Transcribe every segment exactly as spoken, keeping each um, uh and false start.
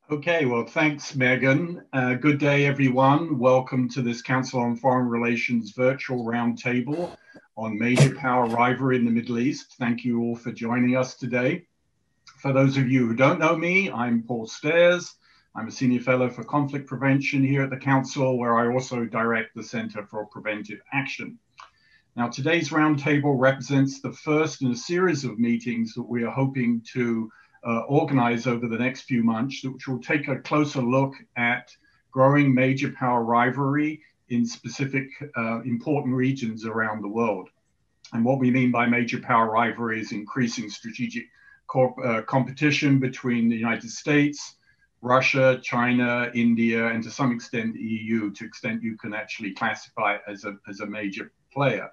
Okay, well, thanks, Megan. Uh, good day, everyone. Welcome to this Council on Foreign Relations virtual roundtable on major power rivalry in the Middle East. Thank you all for joining us today. For those of you who don't know me, I'm Paul Stairs. I'm a Senior Fellow for Conflict Prevention here at the Council, where I also direct the Center for Preventive Action. Now, today's roundtable represents the first in a series of meetings that we are hoping to uh, organize over the next few months, which will take a closer look at growing major power rivalry in specific uh, important regions around the world. And what we mean by major power rivalry is increasing strategic co uh, competition between the United States, Russia, China, India, and to some extent the E U, to the extent you can actually classify it as a, as a major player.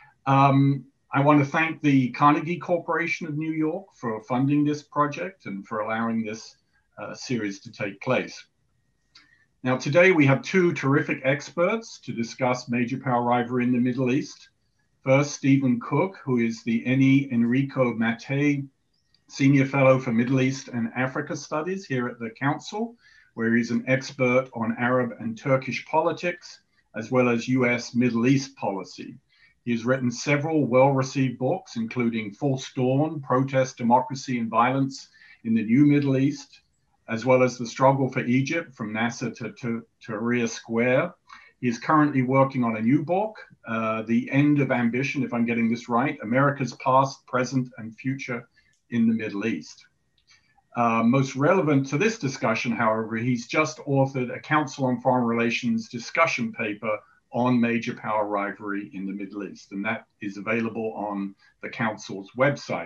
Um, I want to thank the Carnegie Corporation of New York for funding this project and for allowing this uh, series to take place. Now, today we have two terrific experts to discuss major power rivalry in the Middle East. First, Stephen Cook, who is the Enrico Mattei Senior Fellow for Middle East and Africa Studies here at the Council, where he's an expert on Arab and Turkish politics, as well as U S Middle East policy. He's written several well-received books, including False Dawn, Protest, Democracy, and Violence in the New Middle East, as well as The Struggle for Egypt, From Nasser to, to Tahrir Square. He is currently working on a new book, uh, The End of Ambition, if I'm getting this right, America's Past, Present, and Future in the Middle East. Uh, most relevant to this discussion, however, he's just authored a Council on Foreign Relations discussion paper on major power rivalry in the Middle East, and that is available on the Council's website.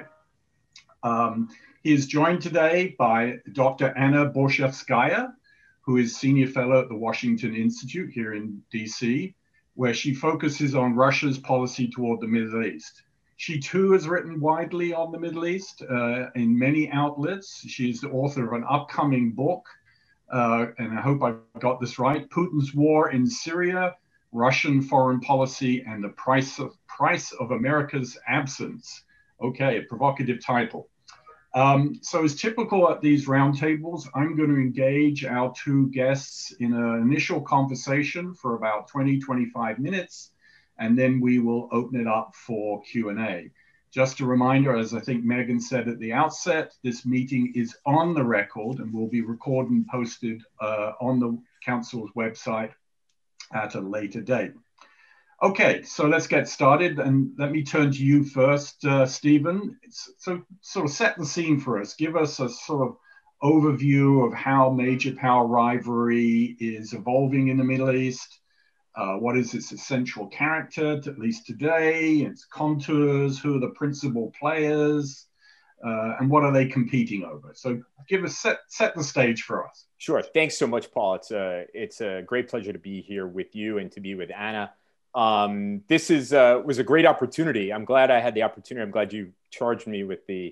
Um, he is joined today by Doctor Anna Borshchevskaya, who is Senior Fellow at the Washington Institute here in D C, where she focuses on Russia's policy toward the Middle East. She too has written widely on the Middle East uh, in many outlets. She's the author of an upcoming book, uh, and I hope I got this right, Putin's War in Syria, Russian Foreign Policy and the Price of, price of America's Absence. Okay, a provocative title. Um, so as typical at these roundtables, I'm going to engage our two guests in an initial conversation for about twenty, twenty-five minutes, and then we will open it up for Q and A. Just a reminder, as I think Megan said at the outset, this meeting is on the record and will be recorded and posted uh, on the Council's website at a later date. Okay, so let's get started, and let me turn to you first, uh, Stephen. So sort of set the scene for us. Give us a sort of overview of how major power rivalry is evolving in the Middle East. Uh, what is its essential character, at least today, its contours, who are the principal players, uh, and what are they competing over? So give us, set, set the stage for us. Sure. Thanks so much, Paul. It's a, it's a great pleasure to be here with you and to be with Anna. Um, this is, uh, was a great opportunity. I'm glad I had the opportunity. I'm glad you charged me with the,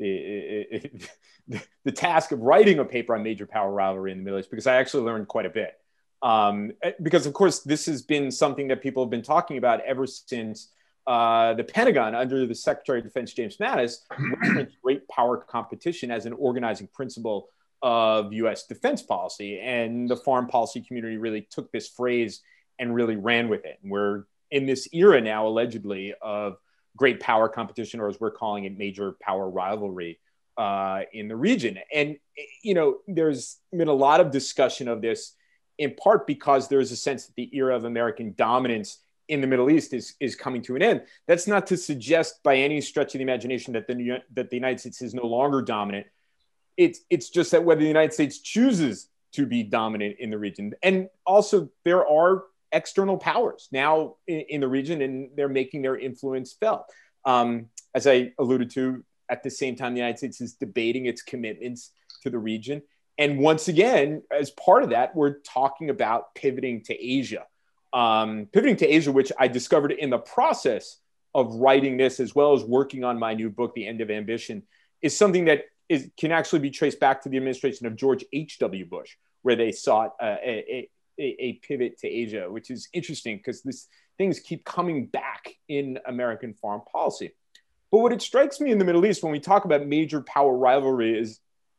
the, the task of writing a paper on major power rivalry in the Middle East, because I actually learned quite a bit. Um, because, of course, this has been something that people have been talking about ever since uh, the Pentagon, under the Secretary of Defense, James Mattis, referenced great power competition as an organizing principle of U S defense policy. And the foreign policy community really took this phrase and really ran with it. And we're in this era now, allegedly, of great power competition, or as we're calling it, major power rivalry uh, in the region. And, you know, there's been a lot of discussion of this, in part because there's a sense that the era of American dominance in the Middle East is, is coming to an end. That's not to suggest by any stretch of the imagination that the, that the United States is no longer dominant. It's, it's just that whether the United States chooses to be dominant in the region. And also there are external powers now in, in the region, and they're making their influence felt. Um, as I alluded to, at the same time, the United States is debating its commitments to the region. And once again, as part of that, we're talking about pivoting to Asia. Um, pivoting to Asia, which I discovered in the process of writing this, as well as working on my new book, The End of Ambition, is something that is, can actually be traced back to the administration of George H W Bush, where they sought uh, a, a, a pivot to Asia, which is interesting because these things keep coming back in American foreign policy. But what it strikes me in the Middle East when we talk about major power rivalry is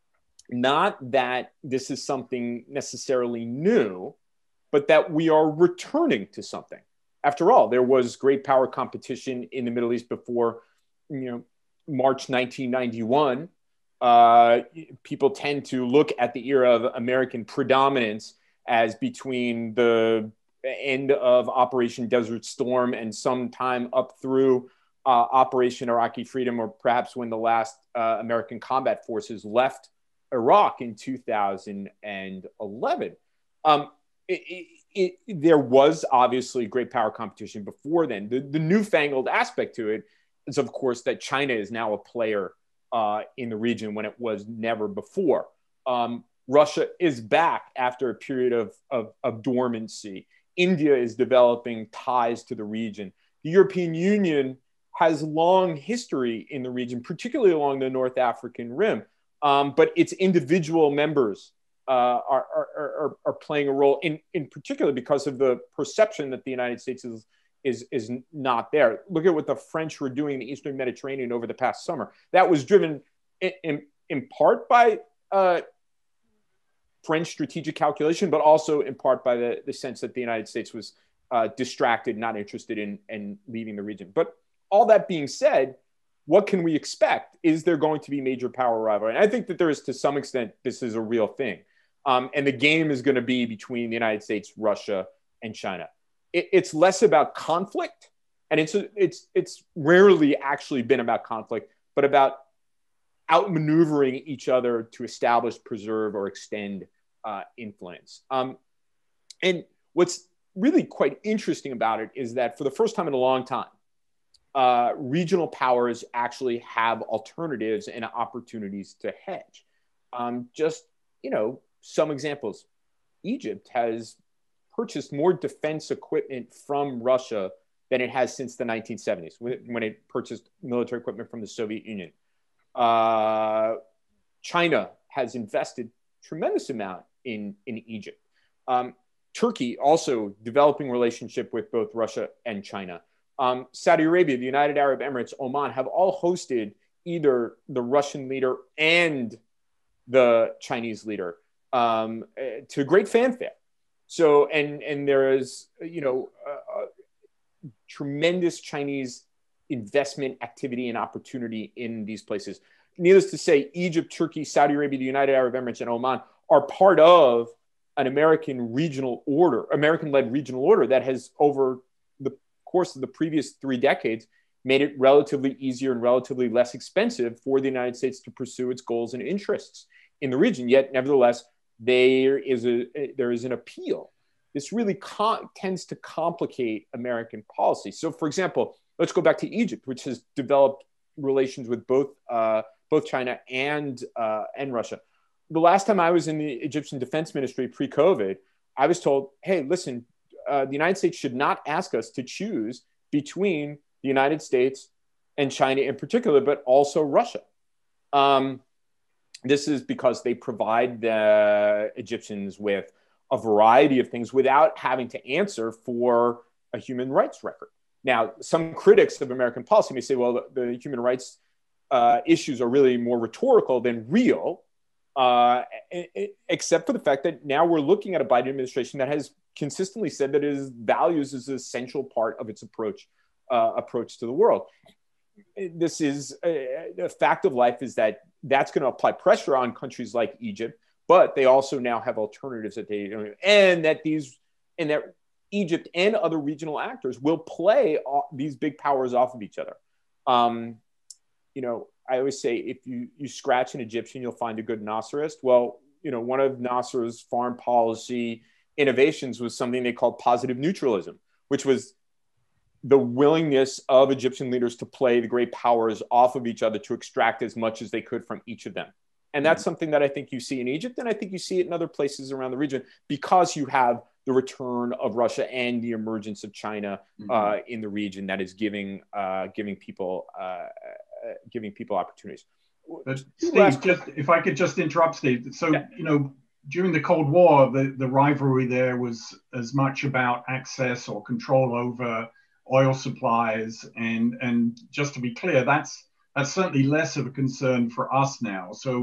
Not that this is something necessarily new, but that we are returning to something. After all, there was great power competition in the Middle East before, you know, March nineteen ninety-one. Uh, people tend to look at the era of American predominance as between the end of Operation Desert Storm and sometime up through uh, Operation Iraqi Freedom, or perhaps when the last uh, American combat forces left Iraq in two thousand eleven. Um, it, it, it, there was obviously great power competition before then. The, the newfangled aspect to it is, of course, that China is now a player uh, in the region when it was never before. Um, Russia is back after a period of, of, of dormancy. India is developing ties to the region. The European Union has long history in the region, particularly along the North African rim. Um, but its individual members uh, are, are, are, are playing a role, in, in particular because of the perception that the United States is, is, is not there. Look at what the French were doing in the Eastern Mediterranean over the past summer. That was driven in, in, in part by uh, French strategic calculation, but also in part by the, the sense that the United States was uh, distracted, not interested in, in leaving the region. But all that being said, what can we expect? Is there going to be major power rivalry? And I think that there is, to some extent, this is a real thing. Um, and the game is going to be between the United States, Russia, and China. It, it's less about conflict, and it's, it's, it's rarely actually been about conflict, but about outmaneuvering each other to establish, preserve, or extend uh, influence. Um, and what's really quite interesting about it is that for the first time in a long time, Uh, regional powers actually have alternatives and opportunities to hedge. Um, just, you know, some examples. Egypt has purchased more defense equipment from Russia than it has since the nineteen seventies, when it purchased military equipment from the Soviet Union. Uh, China has invested tremendous amount in, in Egypt. Um, Turkey also developing relationship with both Russia and China. Um, Saudi Arabia, the United Arab Emirates, Oman have all hosted either the Russian leader and the Chinese leader um, to great fanfare. So, and and there is, you know, uh, tremendous Chinese investment activity and opportunity in these places. Needless to say, Egypt, Turkey, Saudi Arabia, the United Arab Emirates, and Oman are part of an American regional order, American-led regional order that has, over the course of the previous three decades, made it relatively easier and relatively less expensive for the United States to pursue its goals and interests in the region. Yet, nevertheless, there is a there is an appeal. This really com- tends to complicate American policy. So, for example, let's go back to Egypt, which has developed relations with both uh, both China and uh, and Russia. The last time I was in the Egyptian Defense Ministry pre-COVID, I was told, "Hey, listen, uh, the United States should not ask us to choose between the United States and China in particular, but also Russia." Um, this is because they provide the Egyptians with a variety of things without having to answer for a human rights record. Now, some critics of American policy may say, well, the, the human rights uh, issues are really more rhetorical than real, uh, except for the fact that now we're looking at a Biden administration that has consistently said that its values is an essential part of its approach, uh, approach to the world. This is a, a fact of life is that that's going to apply pressure on countries like Egypt, but they also now have alternatives that they, and that these, and that Egypt and other regional actors will play these big powers off of each other. Um, you know, I always say, if you, you scratch an Egyptian, you'll find a good Nasserist. Well, you know, one of Nasser's foreign policy innovations was something they called positive neutralism, which was the willingness of Egyptian leaders to play the great powers off of each other to extract as much as they could from each of them. And that's something that I think you see in Egypt, and I think you see it in other places around the region, because you have the return of Russia and the emergence of China mm-hmm. uh, in the region that is giving uh, giving people uh, uh, giving people opportunities. But Steve, just, if I could just interrupt, Steve. So, yeah. you know, during the Cold War, the, the rivalry there was as much about access or control over oil supplies, and and just to be clear, that's that's certainly less of a concern for us now. So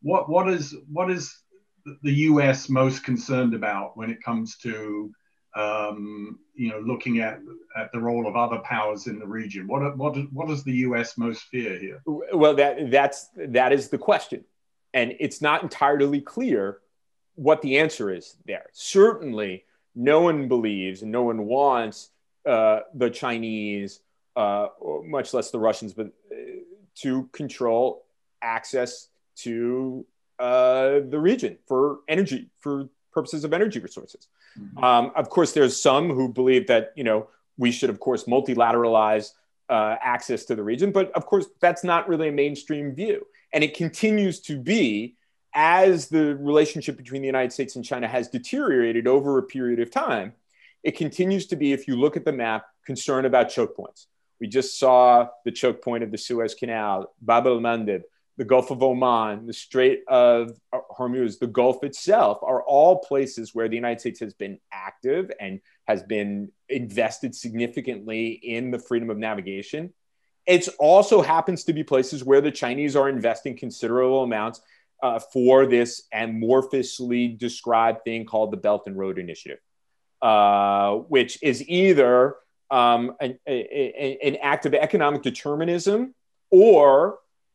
what what is what is the U S most concerned about when it comes to um, you know, looking at at the role of other powers in the region? What what what does the U S most fear here? Well, that that's that is the question, and it's not entirely clear what the answer is there. Certainly, no one believes and no one wants uh, the Chinese, uh, much less the Russians, but uh, to control access to uh, the region for energy, for purposes of energy resources. Mm-hmm. Um, of course, there's some who believe that, you know, we should, of course, multilateralize uh, access to the region. But of course, that's not really a mainstream view. And it continues to be, as the relationship between the United States and China has deteriorated over a period of time, it continues to be, if you look at the map, concern about choke points. We just saw the choke point of the Suez Canal, Bab el-Mandeb, the Gulf of Oman, the Strait of Hormuz, the Gulf itself are all places where the United States has been active and has been invested significantly in the freedom of navigation. It also happens to be places where the Chinese are investing considerable amounts uh, for this amorphously described thing called the Belt and Road Initiative, uh, which is either um, an, a, a, an act of economic determinism or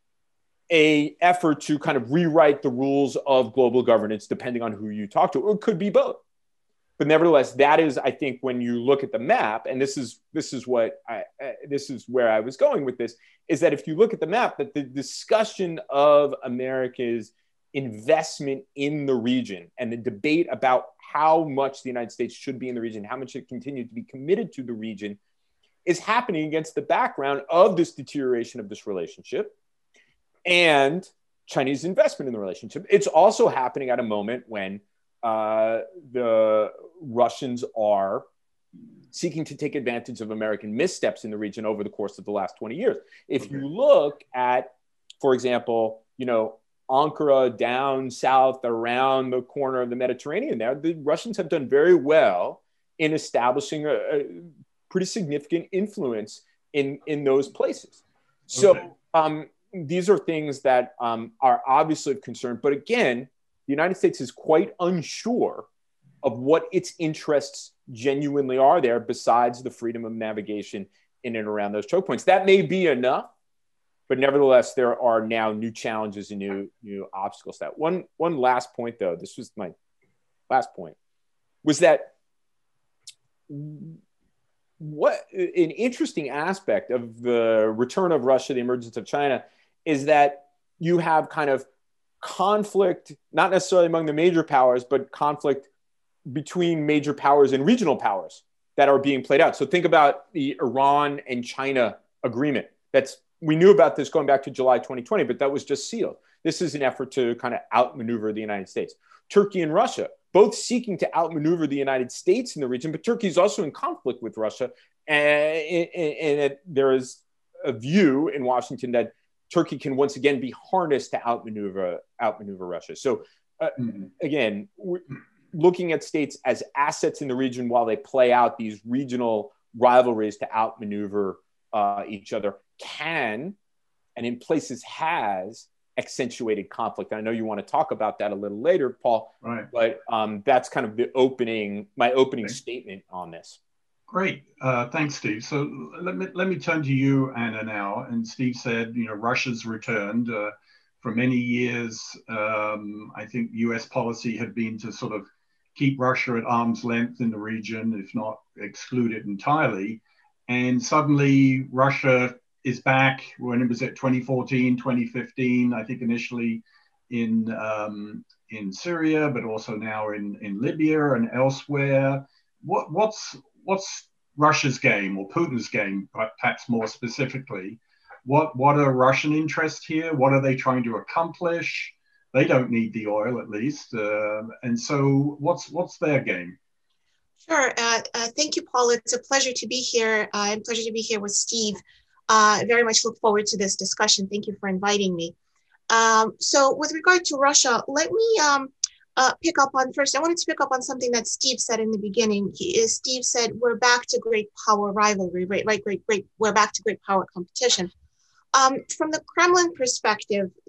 a effort to kind of rewrite the rules of global governance, depending on who you talk to, or it could be both. But nevertheless, that is, I think, when you look at the map, and this is this is what I uh, this is where I was going with this, is that if you look at the map, that the discussion of America's investment in the region and the debate about how much the United States should be in the region, how much it continues to be committed to the region, is happening against the background of this deterioration of this relationship and Chinese investment in the relationship. It's also happening at a moment when uh, the Russians are seeking to take advantage of American missteps in the region over the course of the last twenty years. If you look at, for example, you know, Ankara down south around the corner of the Mediterranean there, the Russians have done very well in establishing a, a pretty significant influence in, in those places. So, okay. um, These are things that um, are obviously of concern. But again, the United States is quite unsure of what its interests genuinely are there besides the freedom of navigation in and around those choke points. That may be enough, but nevertheless, there are now new challenges and new, new obstacles. That one, one last point, though, this was my last point, was that what an interesting aspect of the return of Russia, the emergence of China, is that you have kind of conflict, not necessarily among the major powers, but conflict between major powers and regional powers that are being played out. So think about the Iran and China agreement. That's, we knew about this going back to July twenty twenty, but that was just sealed. This is an effort to kind of outmaneuver the United States. Turkey and Russia, both seeking to outmaneuver the United States in the region, but Turkey is also in conflict with Russia. And, and, and there is a view in Washington that Turkey can once again be harnessed to outmaneuver, outmaneuver Russia. So uh, mm-hmm. again, we're looking at states as assets in the region while they play out these regional rivalries to outmaneuver uh, each other can, and in places has, accentuated conflict. I know you want to talk about that a little later, Paul, right. but um, that's kind of the opening, my opening okay. statement on this. Great. Uh, thanks, Steve. So let me let me turn to you, Anna, now. And Steve said, you know, Russia's returned. Uh, for many years, um, I think U S policy had been to sort of keep Russia at arm's length in the region, if not exclude it entirely. And suddenly Russia is back when it was at twenty fourteen, twenty fifteen, I think initially in, um, in Syria, but also now in, in Libya and elsewhere. What, what's What's Russia's game, or Putin's game, perhaps more specifically? What what are Russian interests here? What are they trying to accomplish? They don't need the oil, at least. Uh, and so what's what's their game? Sure. Uh, uh, thank you, Paul. It's a pleasure to be here. Uh, and pleasure to be here with Steve. Uh, I very much look forward to this discussion. Thank you for inviting me. Um, so with regard to Russia, let me um, Uh, pick up on first, I wanted to pick up on something that Steve said in the beginning. He is, Steve said, we're back to great power rivalry, right? Right, great, great, we're back to great power competition. Um, from the Kremlin perspective,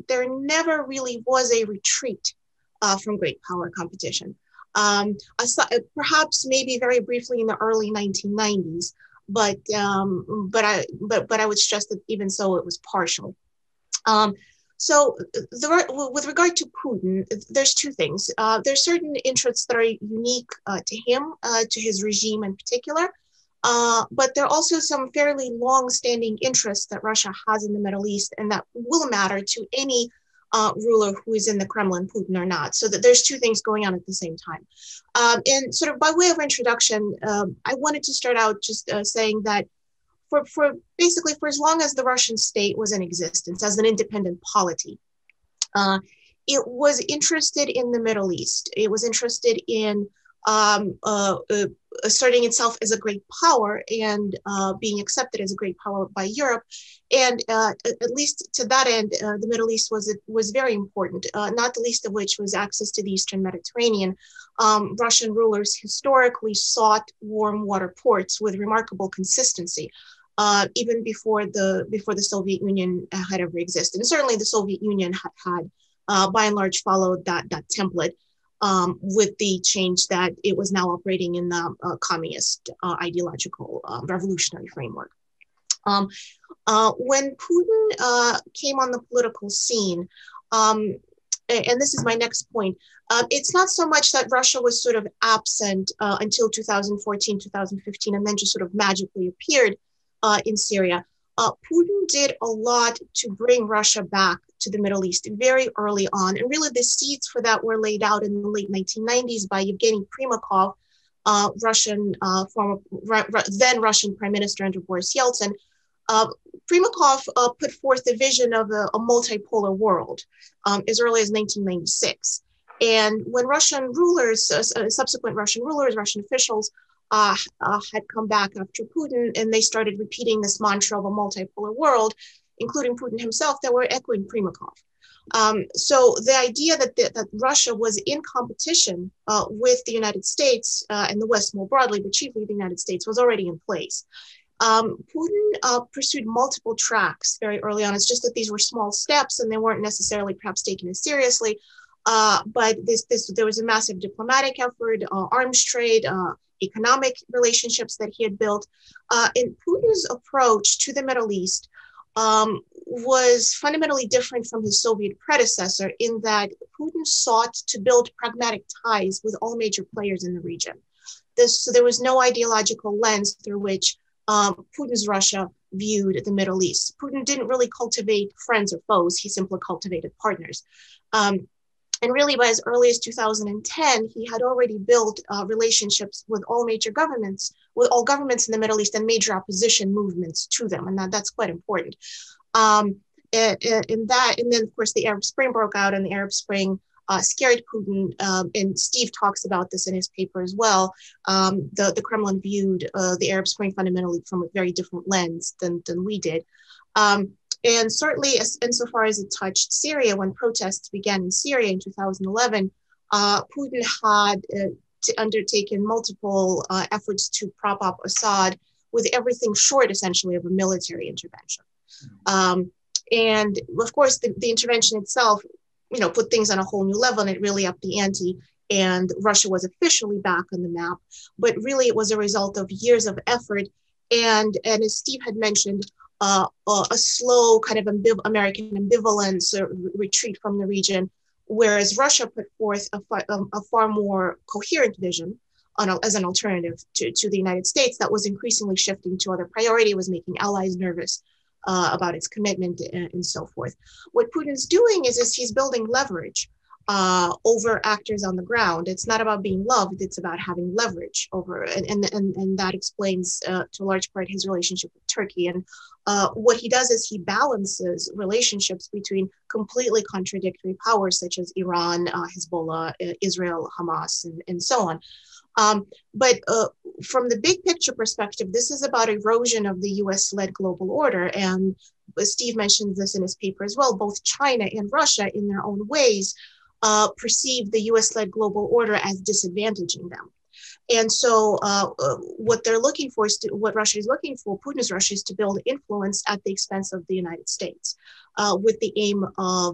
there never really was a retreat uh, from great power competition. Um, aside, perhaps maybe very briefly in the early nineteen nineties, but um, but I but but I would stress that even so, it was partial. Um, so the, with regard to Putin, there's two things. Uh, there's certain interests that are unique uh, to him, uh, to his regime in particular, uh, but there are also some fairly long-standing interests that Russia has in the Middle East and that will matter to any uh, ruler who is in the Kremlin, Putin or not. So that there's two things going on at the same time. Um, and sort of by way of introduction, um, I wanted to start out just uh, saying that For, for basically for as long as the Russian state was in existence as an independent polity, uh, it was interested in the Middle East. It was interested in um, uh, uh, asserting itself as a great power and uh, being accepted as a great power by Europe. And uh, at least to that end, uh, the Middle East was was very important, uh, not the least of which was access to the Eastern Mediterranean. Um, Russian rulers historically sought warm water ports with remarkable consistency. Uh, even before the before the Soviet Union had ever existed. And certainly the Soviet Union had, had uh, by and large, followed that, that template um, with the change that it was now operating in the uh, communist uh, ideological uh, revolutionary framework. Um, uh, when Putin uh, came on the political scene, um, and this is my next point, uh, it's not so much that Russia was sort of absent uh, until two thousand fourteen, two thousand fifteen, and then just sort of magically appeared Uh, in Syria. Uh, Putin did a lot to bring Russia back to the Middle East very early on. And really the seeds for that were laid out in the late nineteen nineties by Yevgeny Primakov, uh, Russian, uh, former, then Russian Prime Minister under Boris Yeltsin. Uh, Primakov uh, put forth the vision of a, a multipolar world um, as early as nineteen ninety-six. And when Russian rulers, uh, subsequent Russian rulers, Russian officials, Uh, uh, had come back after Putin, and they started repeating this mantra of a multipolar world, including Putin himself, that were echoing Primakov. Um, so the idea that, the, that Russia was in competition uh, with the United States uh, and the West more broadly, but chiefly the United States, was already in place. Um, Putin uh, pursued multiple tracks very early on. It's just that these were small steps and they weren't necessarily perhaps taken as seriously. Uh, but this, this, there was a massive diplomatic effort, uh, arms trade, uh, economic relationships that he had built. Uh, and Putin's approach to the Middle East um, was fundamentally different from his Soviet predecessor in that Putin sought to build pragmatic ties with all major players in the region. This, so there was no ideological lens through which um, Putin's Russia viewed the Middle East. Putin didn't really cultivate friends or foes, he simply cultivated partners. Um, And really, by as early as two thousand ten, he had already built uh, relationships with all major governments, with all governments in the Middle East and major opposition movements to them. And that, that's quite important. Um, and, and that, and then, of course, the Arab Spring broke out, and the Arab Spring uh, scared Putin. Um, and Steve talks about this in his paper as well. Um, the, the Kremlin viewed uh, the Arab Spring fundamentally from a very different lens than, than we did. Um, And certainly, as, insofar as it touched Syria, when protests began in Syria in two thousand eleven, uh, Putin had uh, undertaken multiple uh, efforts to prop up Assad with everything short, essentially, of a military intervention. Um, and of course, the, the intervention itself, you know, put things on a whole new level, and it really upped the ante. And Russia was officially back on the map, but really it was a result of years of effort. And, and as Steve had mentioned, Uh, uh, a slow kind of ambiv American ambivalence or retreat from the region, whereas Russia put forth a, fa um, a far more coherent vision on a, as an alternative to, to the United States that was increasingly shifting to other priority, was making allies nervous uh, about its commitment and, and so forth. What Putin's doing is, is he's building leverage uh, over actors on the ground. It's not about being loved, it's about having leverage over, and, and, and, and that explains uh, to a large part his relationship with Turkey. And uh, what he does is he balances relationships between completely contradictory powers such as Iran, uh, Hezbollah, uh, Israel, Hamas, and, and so on. Um, but uh, from the big picture perspective, this is about erosion of the U S-led global order. And Steve mentions this in his paper as well. Both China and Russia, in their own ways, uh, perceive the U S-led global order as disadvantaging them. And so uh, uh, what they're looking for is to, what Russia is looking for, Putin's Russia, is to build influence at the expense of the United States uh, with the aim of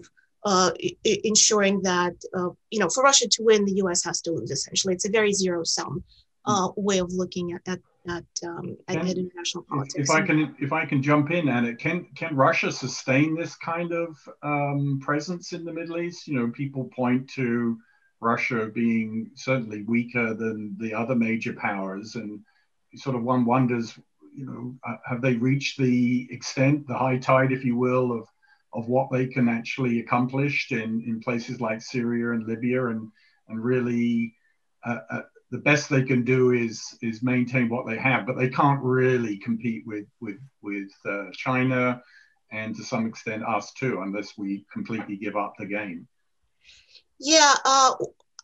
uh, I- ensuring that, uh, you know, for Russia to win, the U S has to lose, essentially. It's a very zero-sum uh, way of looking at, at, at, um, at, Can, at international politics. If, if I can, if I can jump in, Anna, can can Russia sustain this kind of um, presence in the Middle East? You know, people point to Russia being certainly weaker than the other major powers, and sort of one wonders, you know, uh, have they reached the extent, the high tide, if you will, of of what they can actually accomplish in, in places like Syria and Libya, and and really uh, uh, the best they can do is is maintain what they have, but they can't really compete with with with uh, China and to some extent us too, unless we completely give up the game. Yeah, uh,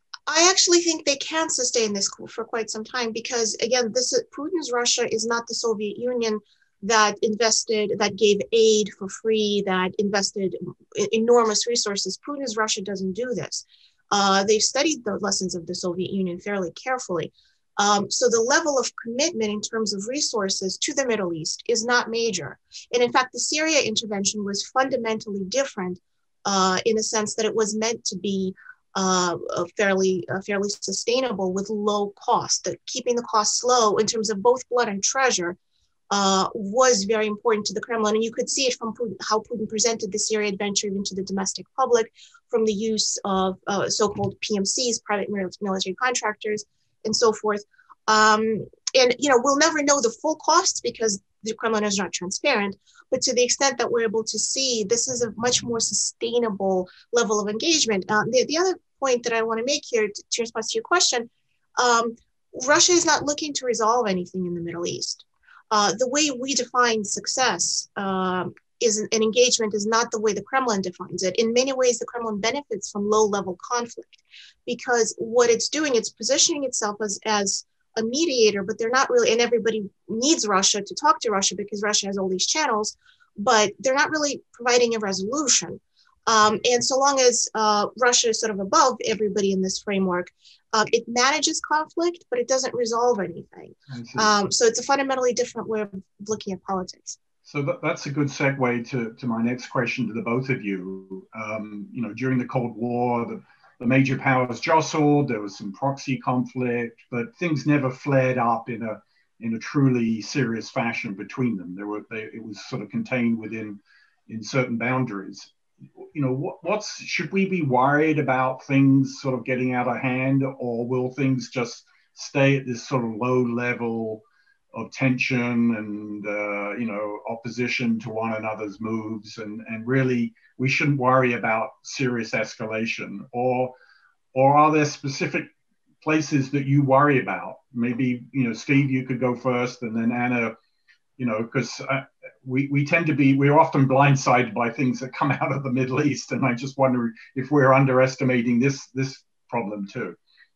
I actually think they can sustain this for quite some time because, again, this is, Putin's Russia is not the Soviet Union that invested, that gave aid for free, that invested enormous resources. Putin's Russia doesn't do this. Uh, they've studied the lessons of the Soviet Union fairly carefully. Um, so the level of commitment in terms of resources to the Middle East is not major. And in fact, the Syria intervention was fundamentally different uh, in a sense that it was meant to be uh, fairly, uh, fairly sustainable with low cost. That keeping the costs low in terms of both blood and treasure uh, was very important to the Kremlin. And you could see it from Putin, how Putin presented the Syria adventure even to the domestic public, from the use of uh, so-called P M Cs, private military contractors, and so forth. Um, and, you know, we'll never know the full costs because the Kremlin is not transparent, but to the extent that we're able to see, this is a much more sustainable level of engagement. Uh, the, the other point that I want to make here to, to respond to your question, um, Russia is not looking to resolve anything in the Middle East. Uh, the way we define success um, is an, an engagement is not the way the Kremlin defines it. In many ways, the Kremlin benefits from low-level conflict because what it's doing, it's positioning itself as, as a mediator, but they're not really, and everybody needs Russia to talk to Russia because Russia has all these channels, but they're not really providing a resolution. Um, and so long as uh, Russia is sort of above everybody in this framework, uh, it manages conflict, but it doesn't resolve anything. Um, so it's a fundamentally different way of looking at politics. So that, that's a good segue to, to my next question to the both of you. Um, you know, during the Cold War, the, the major powers jostled, there was some proxy conflict, but things never flared up in a in a truly serious fashion between them. There were they, it was sort of contained within in certain boundaries. You know, what, what's should we be worried about things sort of getting out of hand, or will things just stay at this sort of low level of tension and uh, you know, opposition to one another's moves, and and really we shouldn't worry about serious escalation? Or or are there specific places that you worry about? Maybe, you know, Steve, you could go first, and then Anna, you know, because we, we tend to be, we're often blindsided by things that come out of the Middle East. And I just wonder if we're underestimating this, this problem too.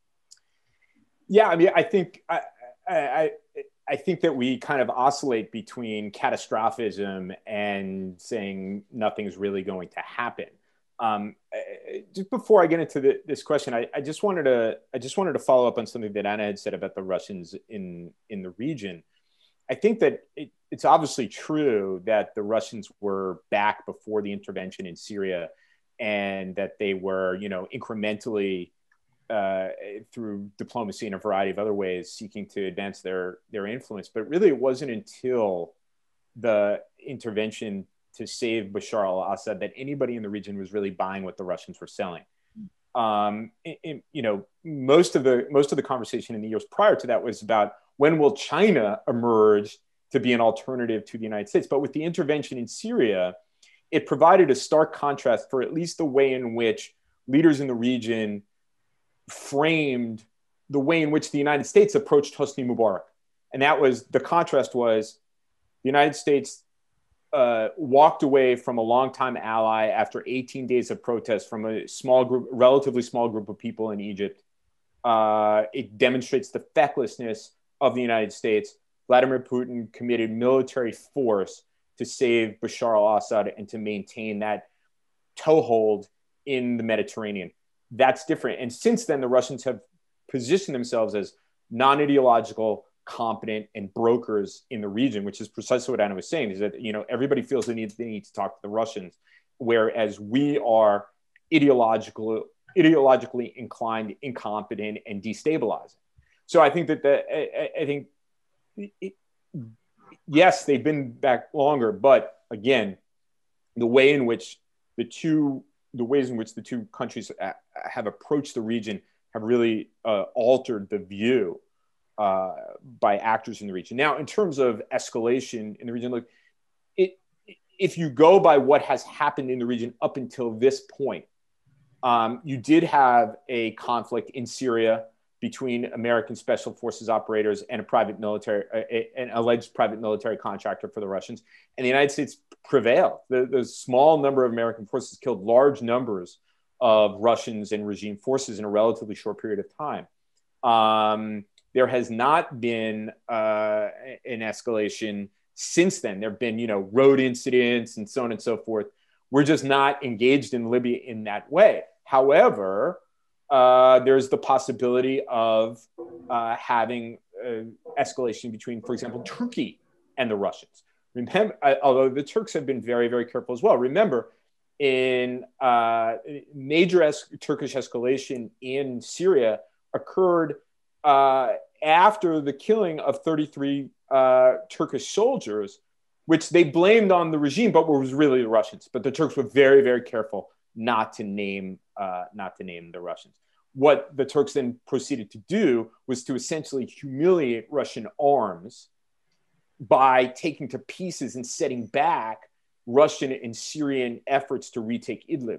Yeah, I mean, I think, I, I, I think that we kind of oscillate between catastrophism and saying nothing's really going to happen. Um, just before I get into the, this question, I, I just wanted to I just wanted to follow up on something that Anna had said about the Russians in in the region. I think that it, it's obviously true that the Russians were back before the intervention in Syria, and that they were, you know, incrementally uh, through diplomacy and a variety of other ways seeking to advance their their influence. But really, it wasn't until the intervention to save Bashar al-Assad that anybody in the region was really buying what the Russians were selling. Um, in, in, you know, most of the most of the conversation in the years prior to that was about when will China emerge to be an alternative to the United States. But with the intervention in Syria, it provided a stark contrast for at least the way in which leaders in the region framed the way in which the United States approached Hosni Mubarak. And that was, the contrast was the United States Uh, walked away from a longtime ally after eighteen days of protests from a small group, relatively small group of people in Egypt. Uh, it demonstrates the fecklessness of the United States. Vladimir Putin committed military force to save Bashar al-Assad and to maintain that toehold in the Mediterranean. That's different. And since then, the Russians have positioned themselves as non-ideological, competent, and brokers in the region, which is precisely what Anna was saying, is that, you know, everybody feels they need, they need to talk to the Russians, whereas we are ideological, ideologically inclined, incompetent, and destabilizing. So I think that the, I, I think, it, yes, they've been back longer, but again, the way in which the two, the ways in which the two countries have approached the region have really uh, altered the view uh, by actors in the region. Now, in terms of escalation in the region, look, it, if you go by what has happened in the region up until this point, um, you did have a conflict in Syria between American special forces operators and a private military, a, an alleged private military contractor for the Russians. And the United States prevailed. The, the small number of American forces killed large numbers of Russians and regime forces in a relatively short period of time. Um, there has not been uh, an escalation since then. There have been, you know, road incidents and so on and so forth. We're just not engaged in Libya in that way. However, Uh, there's the possibility of uh, having uh, escalation between, for example, Turkey and the Russians. Remember, uh, although the Turks have been very, very careful as well. Remember, in uh, major es- Turkish escalation in Syria occurred uh, after the killing of thirty-three uh, Turkish soldiers, which they blamed on the regime, but was really the Russians. But the Turks were very, very careful not to name, uh, not to name the Russians. What the Turks then proceeded to do was to essentially humiliate Russian arms by taking to pieces and setting back Russian and Syrian efforts to retake Idlib.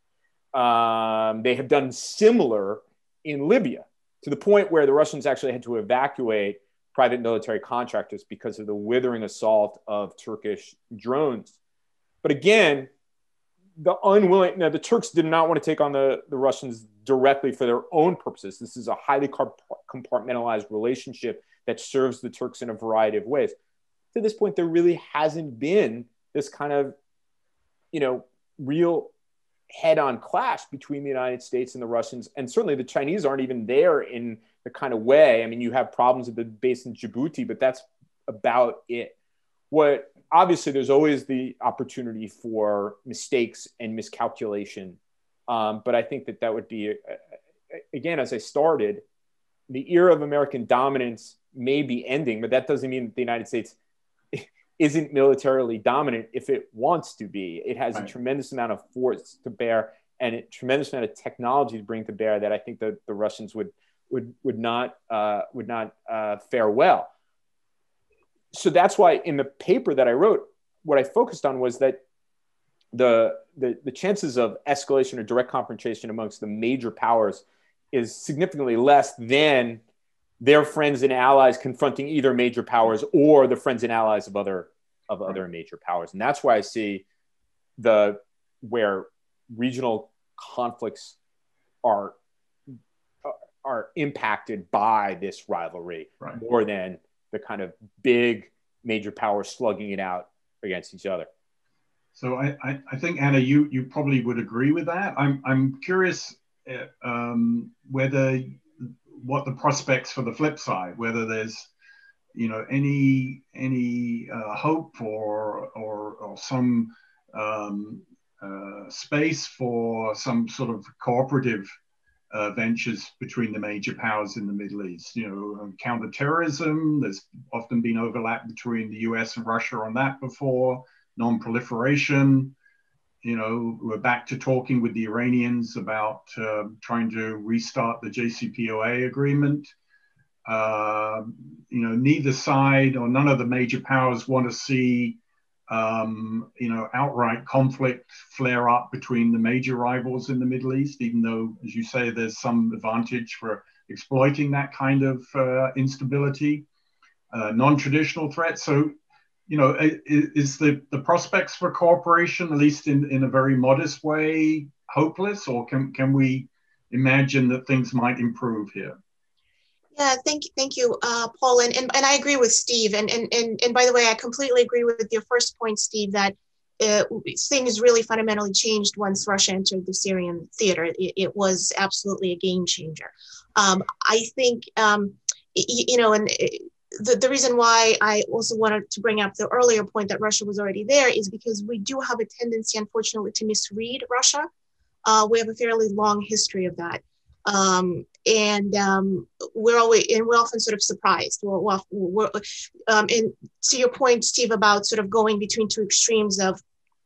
Um, they have done similar in Libya, to the point where the Russians actually had to evacuate private military contractors because of the withering assault of Turkish drones. But again, the unwilling, now the Turks did not want to take on the, the Russians directly for their own purposes. This is a highly compartmentalized relationship that serves the Turks in a variety of ways. To this point, there really hasn't been this kind of, you know, real head-on clash between the United States and the Russians. And certainly the Chinese aren't even there in the kind of way. I mean, you have problems at the base in Djibouti, but that's about it. What obviously there's always the opportunity for mistakes and miscalculation. Um, but I think that that would be, uh, again, as I started, the era of American dominance may be ending, but that doesn't mean that the United States isn't militarily dominant if it wants to be. It has right. a tremendous amount of force to bear and a tremendous amount of technology to bring to bear that I think that the Russians would would would not uh, would not uh, fare well. So that's why in the paper that I wrote, what I focused on was that the the, the chances of escalation or direct confrontation amongst the major powers is significantly less than their friends and allies confronting either major powers or the friends and allies of other of other major powers. And that's why I see the where regional conflicts are are impacted by this rivalry right. more than the kind of big major powers slugging it out against each other. So I, I, I think, Anna, you, you probably would agree with that. I'm, I'm curious uh, um, whether what the prospects for the flip side, whether there's, you know, any any uh, hope for or, or some um, uh, space for some sort of cooperative uh, ventures between the major powers in the Middle East. You know, um, counterterrorism. There's often been overlap between the U S and Russia on that before. Non-proliferation. You know, we're back to talking with the Iranians about uh, trying to restart the J C P O A agreement. Uh, you know, neither side or none of the major powers want to see, um, you know, outright conflict flare up between the major rivals in the Middle East, even though, as you say, there's some advantage for exploiting that kind of uh, instability, uh, non-traditional threats. So, you know, is the, the prospects for cooperation, at least in, in a very modest way, hopeless, or can, can we imagine that things might improve here? Yeah, thank you, thank you, uh, Paul, and, and and I agree with Steve, and and and and by the way, I completely agree with your first point, Steve, that uh, things really fundamentally changed once Russia entered the Syrian theater. It, it was absolutely a game changer. Um, I think, um, you, you know, and. It, The, the reason why I also wanted to bring up the earlier point that Russia was already there is because we do have a tendency, unfortunately, to misread Russia. Uh, we have a fairly long history of that. Um, and um, we're always, and we're often sort of surprised. We're, we're, we're, um, and to your point, Steve, about sort of going between two extremes of,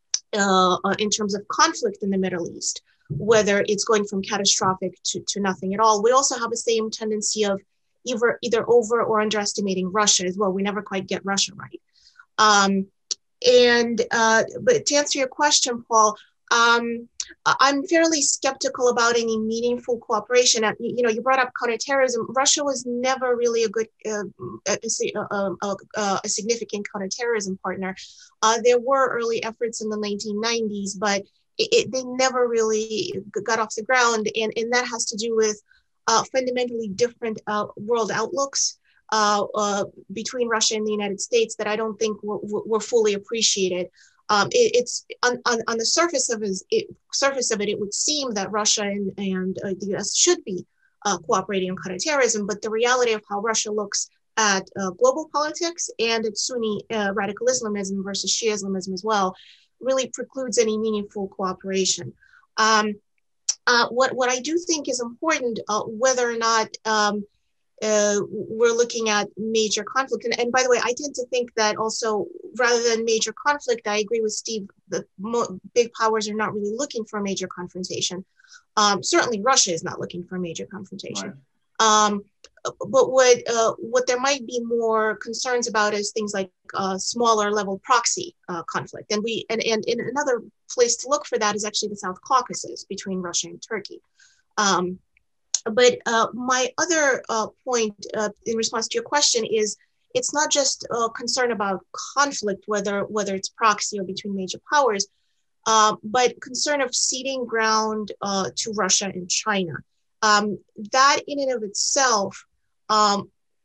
uh, in terms of conflict in the Middle East, whether it's going from catastrophic to, to nothing at all. We also have the same tendency of either, either over or underestimating Russia as well. We never quite get Russia right. Um, and, uh, but to answer your question, Paul, um, I'm fairly skeptical about any meaningful cooperation. You know, you brought up counterterrorism. Russia was never really a good, uh, a, a, a, a significant counterterrorism partner. Uh, there were early efforts in the nineteen nineties, but it, it, they never really got off the ground. And, and that has to do with uh, fundamentally different uh, world outlooks uh, uh, between Russia and the United States that I don't think were, were fully appreciated. Um, it, it's on, on, on the surface of, his, it, surface of it, it would seem that Russia and, and uh, the U S should be uh, cooperating on counterterrorism, but the reality of how Russia looks at uh, global politics and at Sunni uh, radical Islamism versus Shia Islamism as well really precludes any meaningful cooperation. Um, uh, what, what I do think is important, uh, whether or not um, Uh, we're looking at major conflict. And, and by the way, I tend to think that also, rather than major conflict, I agree with Steve, the mo- big powers are not really looking for a major confrontation. Um, certainly Russia is not looking for a major confrontation. Right. Um, but what, uh, what there might be more concerns about is things like uh, smaller level proxy uh, conflict. And, we, and, and, and another place to look for that is actually the South Caucasus between Russia and Turkey. Um, But uh, my other uh, point uh, in response to your question is, it's not just a concern about conflict, whether whether it's proxy or between major powers, uh, but concern of ceding ground uh, to Russia and China. Um, that in and of itself, um,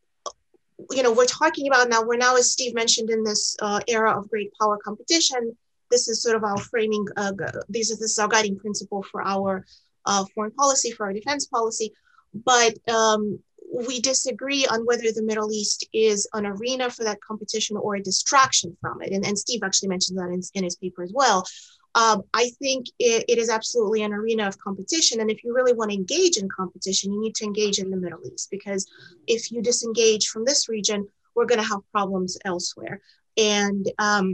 you know, we're talking about now, we're now, as Steve mentioned, in this uh, era of great power competition. This is sort of our framing, uh, this, is, this is our guiding principle for our Uh, foreign policy, for our defense policy, but um, we disagree on whether the Middle East is an arena for that competition or a distraction from it. And, and Steve actually mentioned that in, in his paper as well. Um, I think it, it is absolutely an arena of competition. And if you really want to engage in competition, you need to engage in the Middle East, because if you disengage from this region, we're going to have problems elsewhere. And um,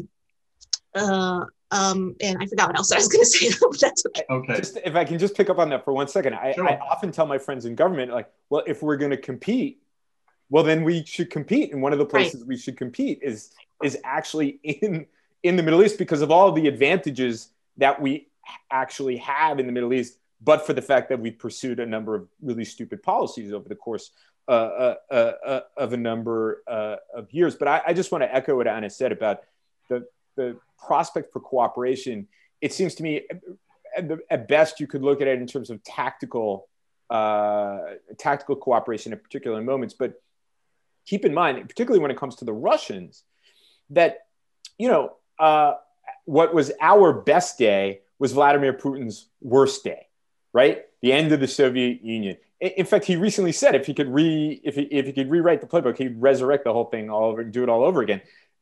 uh, Um, and I forgot what else I was going to say, but that's okay. Okay. Just, if I can just pick up on that for one second, I, sure. I often tell my friends in government, like, well, if we're going to compete, well, then we should compete. And one of the places right. we should compete is is actually in in the Middle East, because of all the advantages that we actually have in the Middle East, but for the fact that we've pursued a number of really stupid policies over the course uh, uh, uh, uh, of a number uh, of years. But I, I just want to echo what Anna said about the the prospect for cooperation. It seems to me, at, the, at best, you could look at it in terms of tactical, uh, tactical cooperation at particular moments. But keep in mind, particularly when it comes to the Russians, that, you know, uh, what was our best day was Vladimir Putin's worst day, right? The end of the Soviet Union. In fact, he recently said if he could re, if he, if he could rewrite the playbook, he'd resurrect the whole thing all over and do it all over again.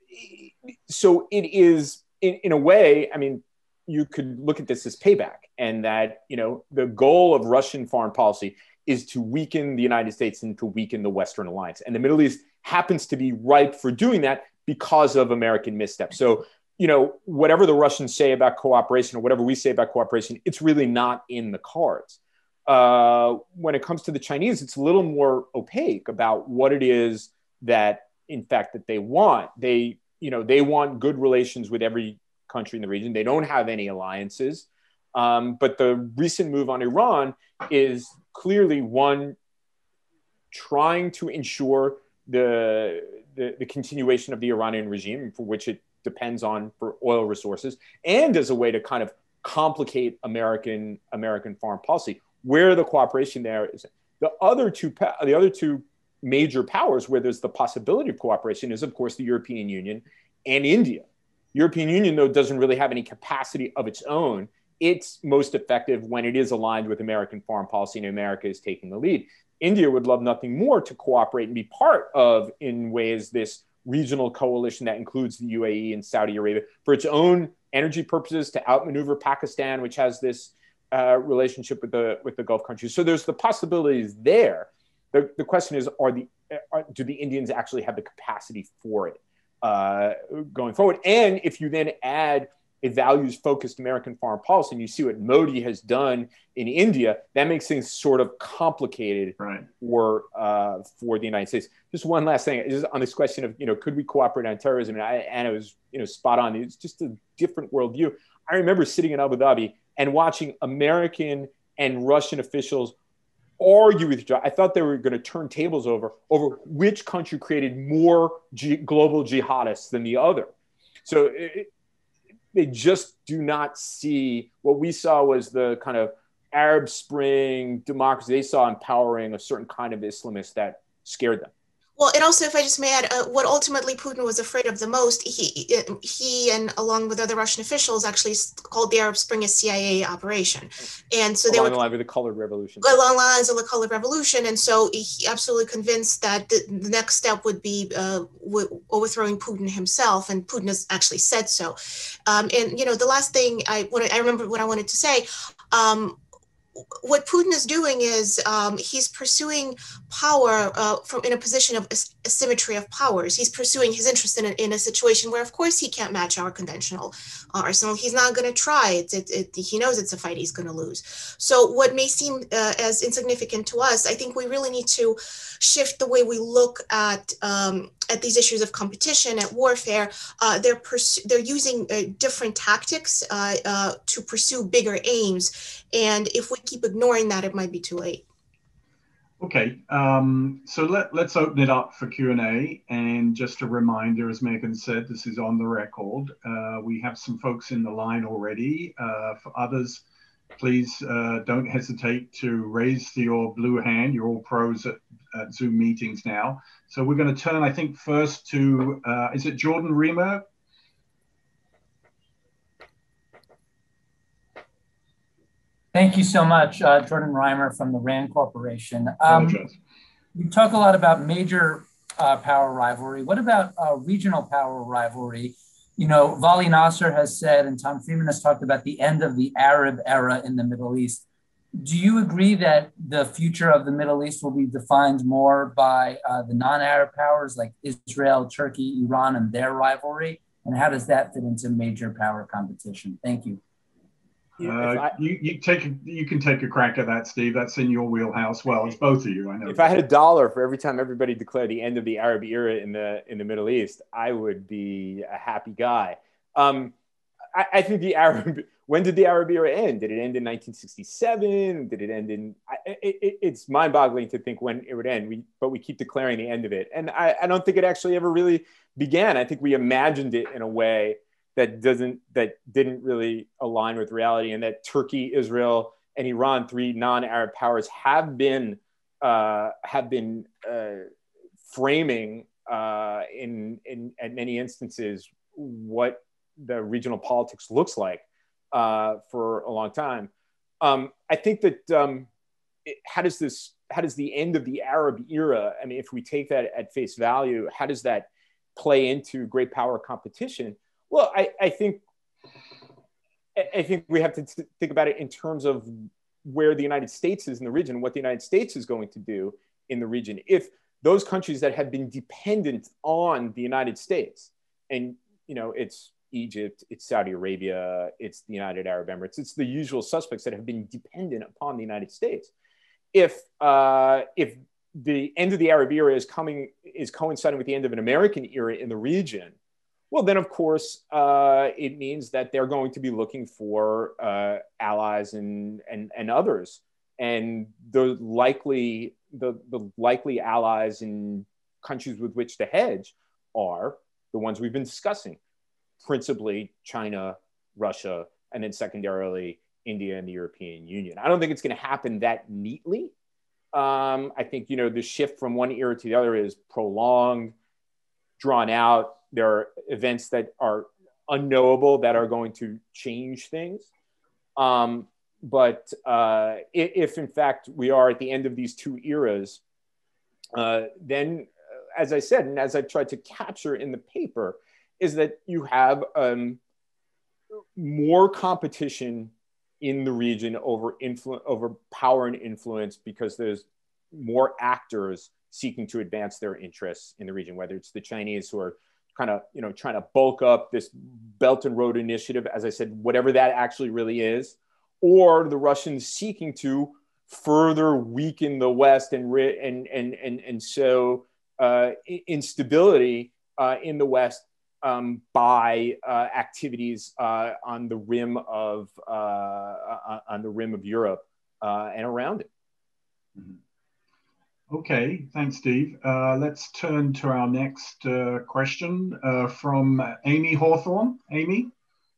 So it is, in, in a way, I mean, you could look at this as payback, and that, you know, the goal of Russian foreign policy is to weaken the United States and to weaken the Western alliance. And the Middle East happens to be ripe for doing that because of American missteps. So, you know, whatever the Russians say about cooperation or whatever we say about cooperation, it's really not in the cards. Uh, when it comes to the Chinese, it's a little more opaque about what it is that, in fact, that they want. They You know, they want good relations with every country in the region. They don't have any alliances. Um, but the recent move on Iran is clearly one trying to ensure the, the, the continuation of the Iranian regime, for which it depends on for oil resources, and as a way to kind of complicate American, American foreign policy. Where the cooperation there is. The other two, the other two major powers where there's the possibility of cooperation is, of course, the European Union and India. European Union, though, doesn't really have any capacity of its own. It's most effective when it is aligned with American foreign policy and America is taking the lead. India would love nothing more to cooperate and be part of, in ways, this regional coalition that includes the U A E and Saudi Arabia for its own energy purposes, to outmaneuver Pakistan, which has this uh, relationship with the with the Gulf countries. So there's the possibilities there. The, the question is, are the are, do the Indians actually have the capacity for it uh, going forward? And if you then add a values-focused American foreign policy, and you see what Modi has done in India, that makes things sort of complicated right. for uh, for the United States. Just one last thing, just on this question of, you know, could we cooperate on terrorism? And I, Anna was, you know, spot on. It's just a different worldview. I remember sitting in Abu Dhabi and watching American and Russian officials argue with each other. I thought they were going to turn tables over over which country created more G- global jihadists than the other. So it, they just do not see what we saw was the kind of Arab Spring democracy. They saw empowering a certain kind of Islamists that scared them. Well, and also, if I just may add, uh, what ultimately Putin was afraid of the most, he, he and along with other Russian officials actually called the Arab Spring a C I A operation. And so along they were- the line with the colored revolution. Along the lines of the colored revolution. And so he absolutely convinced that the, the next step would be uh, w- overthrowing Putin himself. And Putin has actually said so. Um, and, you know, the last thing I, what I remember what I wanted to say, um, what Putin is doing is um, he's pursuing power uh, from in a position of as- asymmetry of powers. He's pursuing his interest in a, in a situation where, of course, he can't match our conventional uh, arsenal. He's not going to try. It, it, it, he knows it's a fight he's going to lose. So what may seem uh, as insignificant to us, I think we really need to shift the way we look at um, at these issues of competition, at warfare. Uh, they're pers- they're using uh, different tactics uh, uh, to pursue bigger aims. And if we keep ignoring that, it might be too late. Okay, um, so let, let's open it up for Q and A. And just a reminder, as Megan said, this is on the record. Uh, we have some folks in the line already. Uh, for others, please uh, don't hesitate to raise your blue hand. You're all pros at, at Zoom meetings now. So we're going to turn, I think, first to, uh, is it Jordan Remer? Thank you so much, uh, Jordan Reimer from the RAND Corporation. Um, you talk a lot about major uh, power rivalry. What about uh, regional power rivalry? You know, Vali Nasser has said, and Tom Friedman has talked about the end of the Arab era in the Middle East. Do you agree that the future of the Middle East will be defined more by uh, the non-Arab powers like Israel, Turkey, Iran, and their rivalry? And how does that fit into major power competition? Thank you. Uh, I, you you take a, you can take a crack at that, Steve. That's in your wheelhouse. Well, it's both of you. I know. If I had a dollar for every time everybody declared the end of the Arab era in the in the Middle East, I would be a happy guy. Um, I, I think the Arab. When did the Arab era end? Did it end in nineteen sixty-seven? Did it end in? I, it, it's mind-boggling to think when it would end. We but we keep declaring the end of it, and I, I don't think it actually ever really began. I think we imagined it in a way that doesn't that didn't really align with reality, and that Turkey, Israel, and Iran, three non-Arab powers, have been uh, have been uh, framing uh, in in at many instances what the regional politics looks like uh, for a long time. Um, I think that um, it, how does this how does the end of the Arab era? I mean, if we take that at face value, how does that play into great power competition? Well, I, I think I think we have to t- think about it in terms of where the United States is in the region, what the United States is going to do in the region. If those countries that have been dependent on the United States, and you know, it's Egypt, it's Saudi Arabia, it's the United Arab Emirates, it's the usual suspects that have been dependent upon the United States. If uh, if the end of the Arab era is coming is coinciding with the end of an American era in the region, well, then, of course, uh, it means that they're going to be looking for uh, allies and, and, and others. And the likely, the, the likely allies and countries with which to hedge are the ones we've been discussing, principally China, Russia, and then secondarily India and the European Union. I don't think it's going to happen that neatly. Um, I think, you know, the shift from one era to the other is prolonged, drawn out. There are events that are unknowable that are going to change things. Um, but uh, if, if, in fact, we are at the end of these two eras, uh, then, as I said, and as I've tried to capture in the paper, is that you have um, more competition in the region over influ- over power and influence, because there's more actors seeking to advance their interests in the region, whether it's the Chinese who are kind of, you know, trying to bulk up this Belt and Road Initiative, as I said, whatever that actually really is, or the Russians seeking to further weaken the West and and and and and so uh, instability uh, in the West um, by uh, activities uh, on the rim of uh, on the rim of Europe uh, and around it. Mm-hmm. Okay, thanks, Steve. Uh, let's turn to our next uh, question uh, from Amy Hawthorne. Amy?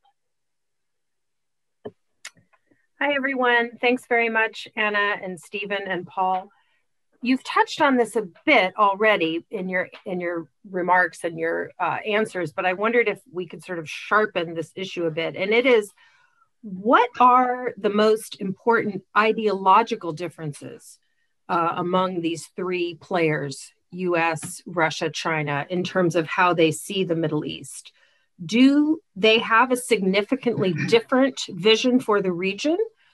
Hi, everyone. Thanks very much, Anna and Stephen and Paul. You've touched on this a bit already in your in your remarks and your uh, answers, but I wondered if we could sort of sharpen this issue a bit. And it is, what are the most important ideological differences Uh, among these three players, U S, Russia, China, in terms of how they see the Middle East? Do they have a significantly different vision for the region?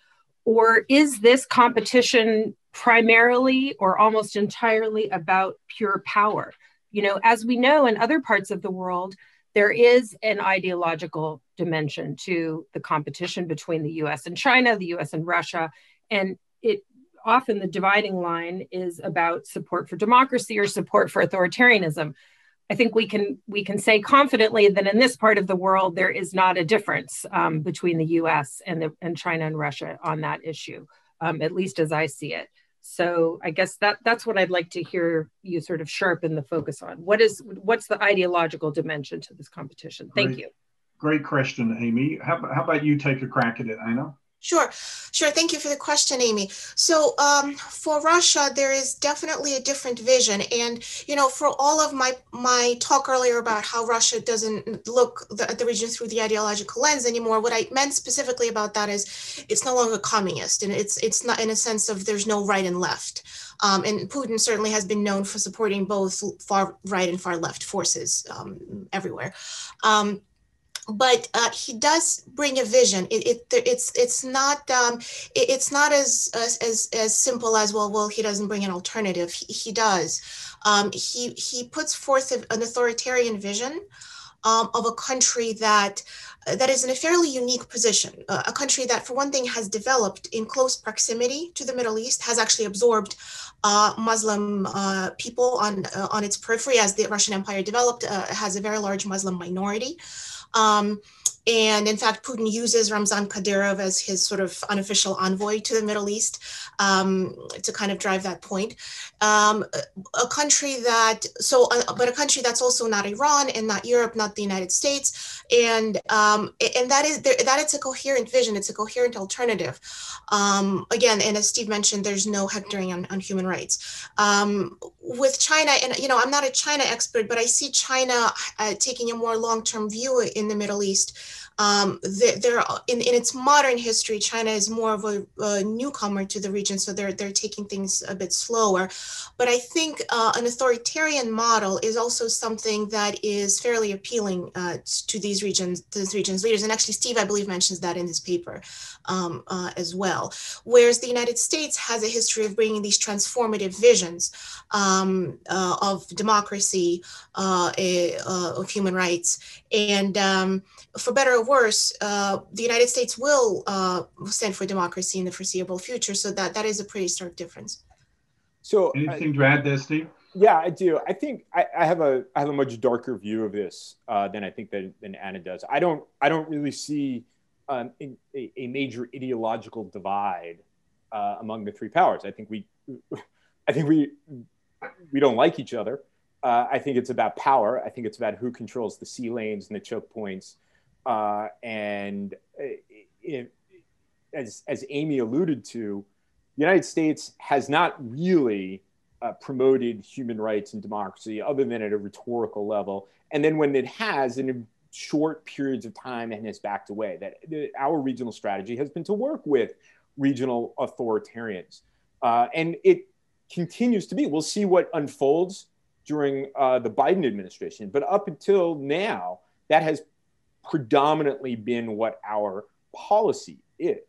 Or is this competition primarily or almost entirely about pure power? You know, as we know in other parts of the world, there is an ideological dimension to the competition between the U S and China, the U S and Russia, and it often the dividing line is about support for democracy or support for authoritarianism. I think we can we can say confidently that in this part of the world, there is not a difference um, between the U S and, the, and China and Russia on that issue, um, at least as I see it. So I guess that that's what I'd like to hear you sort of sharpen the focus on. What is what's the ideological dimension to this competition? Thank Great, you. Great question, Amy. How, how about you take a crack at it, Anna? Sure, sure. Thank you for the question, Amy. So um, for Russia, there is definitely a different vision. And, you know, for all of my, my talk earlier about how Russia doesn't look the, at the region through the ideological lens anymore, what I meant specifically about that is it's no longer communist. And it's, it's not in a sense of there's no right and left. Um, and Putin certainly has been known for supporting both far right and far left forces um, everywhere. Um, But uh, he does bring a vision. It, it it's it's not um, it, it's not as, as as simple as well. Well, he doesn't bring an alternative. He, he does. Um, he he puts forth an authoritarian vision um, of a country that that is in a fairly unique position. Uh, a country that, for one thing, has developed in close proximity to the Middle East, has actually absorbed uh, Muslim uh, people on uh, on its periphery as the Russian Empire developed. Uh, has a very large Muslim minority. Um, and in fact, Putin uses Ramzan Kadyrov as his sort of unofficial envoy to the Middle East um, to kind of drive that point. Um, a country that, so, uh, but a country that's also not Iran and not Europe, not the United States. And, um, and that is, that it's a coherent vision, it's a coherent alternative. Um, again, and as Steve mentioned, there's no hectoring on, on human rights. Um, with China, and you know, I'm not a China expert, but I see China uh, taking a more long-term view in the Middle East. Um, they're, in, in its modern history, China is more of a, a newcomer to the region, so they're they're taking things a bit slower. But I think uh, an authoritarian model is also something that is fairly appealing uh, to these regions, to these regions leaders. And actually, Steve, I believe, mentions that in his paper um, uh, as well. Whereas the United States has a history of bringing these transformative visions um, uh, of democracy, uh, uh, of human rights, and um, for better or worse, uh, the United States will uh, stand for democracy in the foreseeable future. So that that is a pretty stark difference. So, anything uh, to add there, Steve? Yeah, I do. I think I, I have a I have a much darker view of this uh, than I think that than Anna does. I don't I don't really see um, a, a major ideological divide uh, among the three powers. I think we I think we we don't like each other. Uh, I think it's about power. I think it's about who controls the sea lanes and the choke points. Uh, and it, as, as Amy alluded to, the United States has not really uh, promoted human rights and democracy other than at a rhetorical level. And then when it has, in short periods of time, and has backed away, that the, our regional strategy has been to work with regional authoritarians. Uh, and it continues to be. We'll see what unfolds during uh, the Biden administration. But up until now, that has predominantly been what our policy is.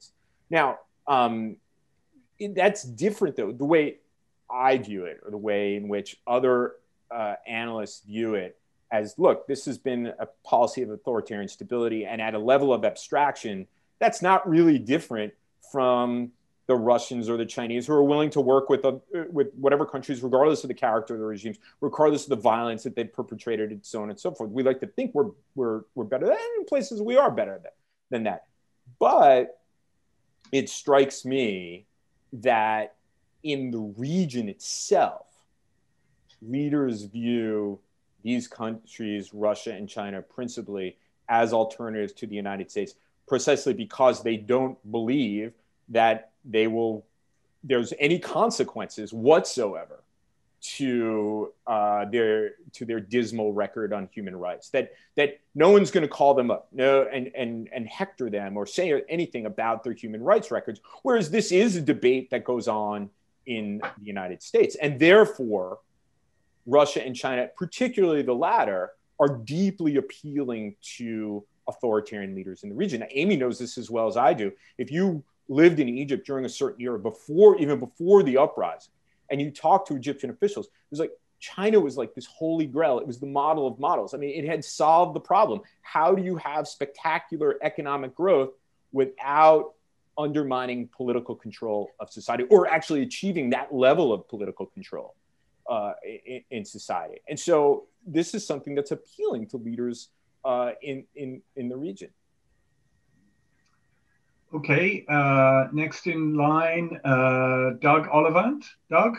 Now, um, that's different, though. The way I view it, or the way in which other uh, analysts view it, as, look, this has been a policy of authoritarian stability, and at a level of abstraction, that's not really different from the Russians or the Chinese, who are willing to work with, uh, with whatever countries, regardless of the character of the regimes, regardless of the violence that they've perpetrated, and so on and so forth. We like to think we're, we're, we're better than, in places we are better than, than that. But it strikes me that in the region itself, leaders view these countries, Russia and China principally, as alternatives to the United States, precisely because they don't believe that they will, there's any consequences whatsoever to uh, their to their dismal record on human rights. That that no one's going to call them up, no, and and and hector them or say anything about their human rights records. Whereas this is a debate that goes on in the United States, and therefore, Russia and China, particularly the latter, are deeply appealing to authoritarian leaders in the region. Now, Amy knows this as well as I do. If you lived in Egypt during a certain era, before, even before the uprising, and you talk to Egyptian officials, it was like China was like this holy grail. It was the model of models. I mean, it had solved the problem. How do you have spectacular economic growth without undermining political control of society, or actually achieving that level of political control uh, in, in society? And so this is something that's appealing to leaders uh, in, in, in the region. Okay, uh, next in line, uh, Doug Ollivant. Doug?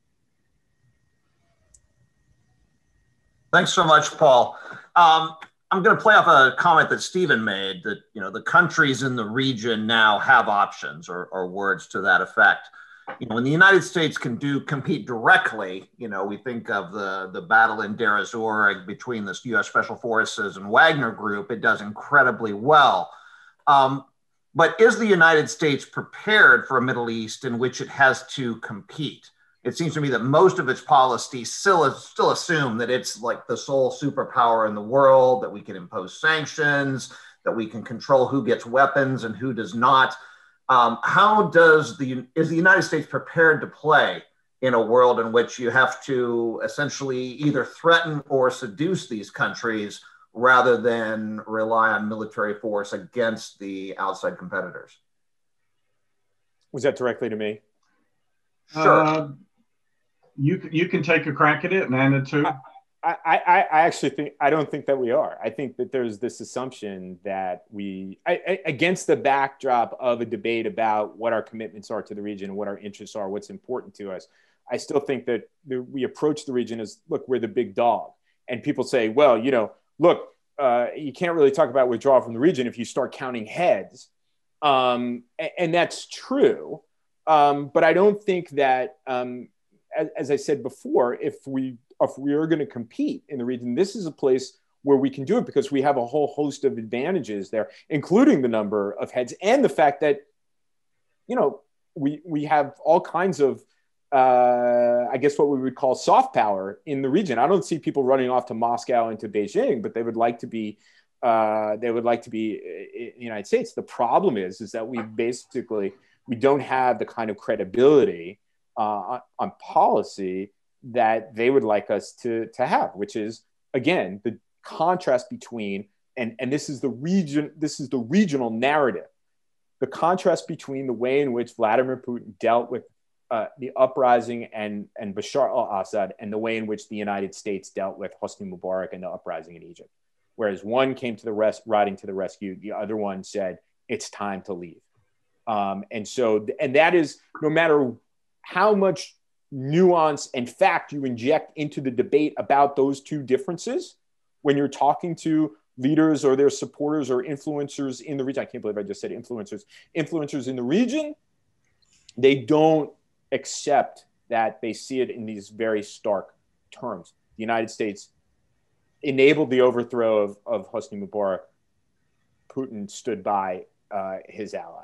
Thanks so much, Paul. Um, I'm going to play off a comment that Stephen made, that, you know, the countries in the region now have options, or, or words to that effect. You know, when the United States can do compete directly, you know, we think of the, the battle in Deir ez-Zor between the U S Special Forces and Wagner Group, it does incredibly well. Um, But is the United States prepared for a Middle East in which it has to compete? It seems to me that most of its policies still, still assume that it's like the sole superpower in the world, that we can impose sanctions, that we can control who gets weapons and who does not. Um, how does the, is the United States prepared to play in a world in which you have to essentially either threaten or seduce these countries rather than rely on military force against the outside competitors? Was that directly to me? Sure. Uh, you, you can take a crack at it, and Anna too. I, I, I actually think, I don't think that we are. I think that there's this assumption that we, I, I, against the backdrop of a debate about what our commitments are to the region, what our interests are, what's important to us, I still think that the, we approach the region as, look, we're the big dog. And people say, well, you know, look, uh, you can't really talk about withdrawal from the region if you start counting heads. Um, and, and that's true. Um, but I don't think that, um, as, as I said before, if we if we are going to compete in the region, this is a place where we can do it because we have a whole host of advantages there, including the number of heads and the fact that, you know, we we have all kinds of, uh, I guess what we would call soft power in the region. I don't see people running off to Moscow and to Beijing, but they would like to be, uh, they would like to be in the United States. The problem is, is that we basically, we don't have the kind of credibility uh, on, on policy that they would like us to, to have, which is, again, the contrast between, and, and this is the region, this is the regional narrative, the contrast between the way in which Vladimir Putin dealt with uh, the uprising and, and Bashar al-Assad and the way in which the United States dealt with Hosni Mubarak and the uprising in Egypt. Whereas one came to the rest, riding to the rescue, the other one said, it's time to leave. Um, and so, and that is, no matter how much nuance and fact you inject into the debate about those two differences, when you're talking to leaders or their supporters or influencers in the region, I can't believe I just said influencers, influencers in the region, they don't accept that. They see it in these very stark terms. The United States enabled the overthrow of, of Hosni Mubarak. Putin stood by uh, his ally.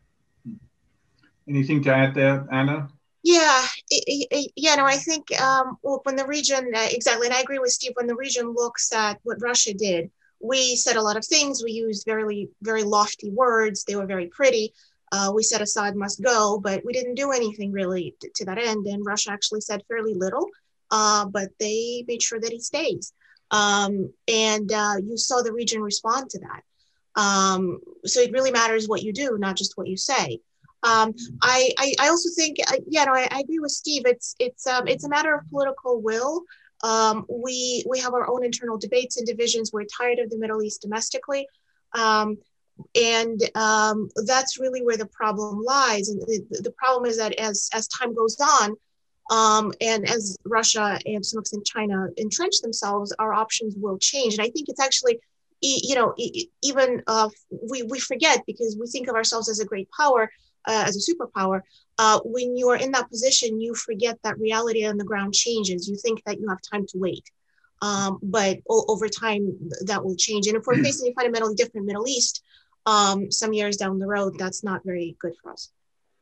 Anything to add there, Anna? Yeah, it, it, yeah, no, I think um, well, when the region, uh, exactly, and I agree with Steve, when the region looks at what Russia did, we said a lot of things, we used very, very lofty words, they were very pretty, Uh, we said Assad must go, but we didn't do anything really to, to that end. And Russia actually said fairly little, uh, but they made sure that he stays. Um, and uh, you saw the region respond to that. Um, so it really matters what you do, not just what you say. Um, I, I, I also think, uh, yeah, no, I, I agree with Steve. It's it's um, it's a matter of political will. Um, we we have our own internal debates and divisions. We're tired of the Middle East domestically. Um, And um, that's really where the problem lies. And the, the problem is that as, as time goes on, um, and as Russia and to some extent China entrench themselves, our options will change. And I think it's actually, you know, even uh, we, we forget because we think of ourselves as a great power, uh, as a superpower. Uh, when you are in that position, you forget that reality on the ground changes. You think that you have time to wait. Um, but o- over time, that will change. And if we're facing a fundamentally different Middle East, um, some years down the road, that's not very good for us.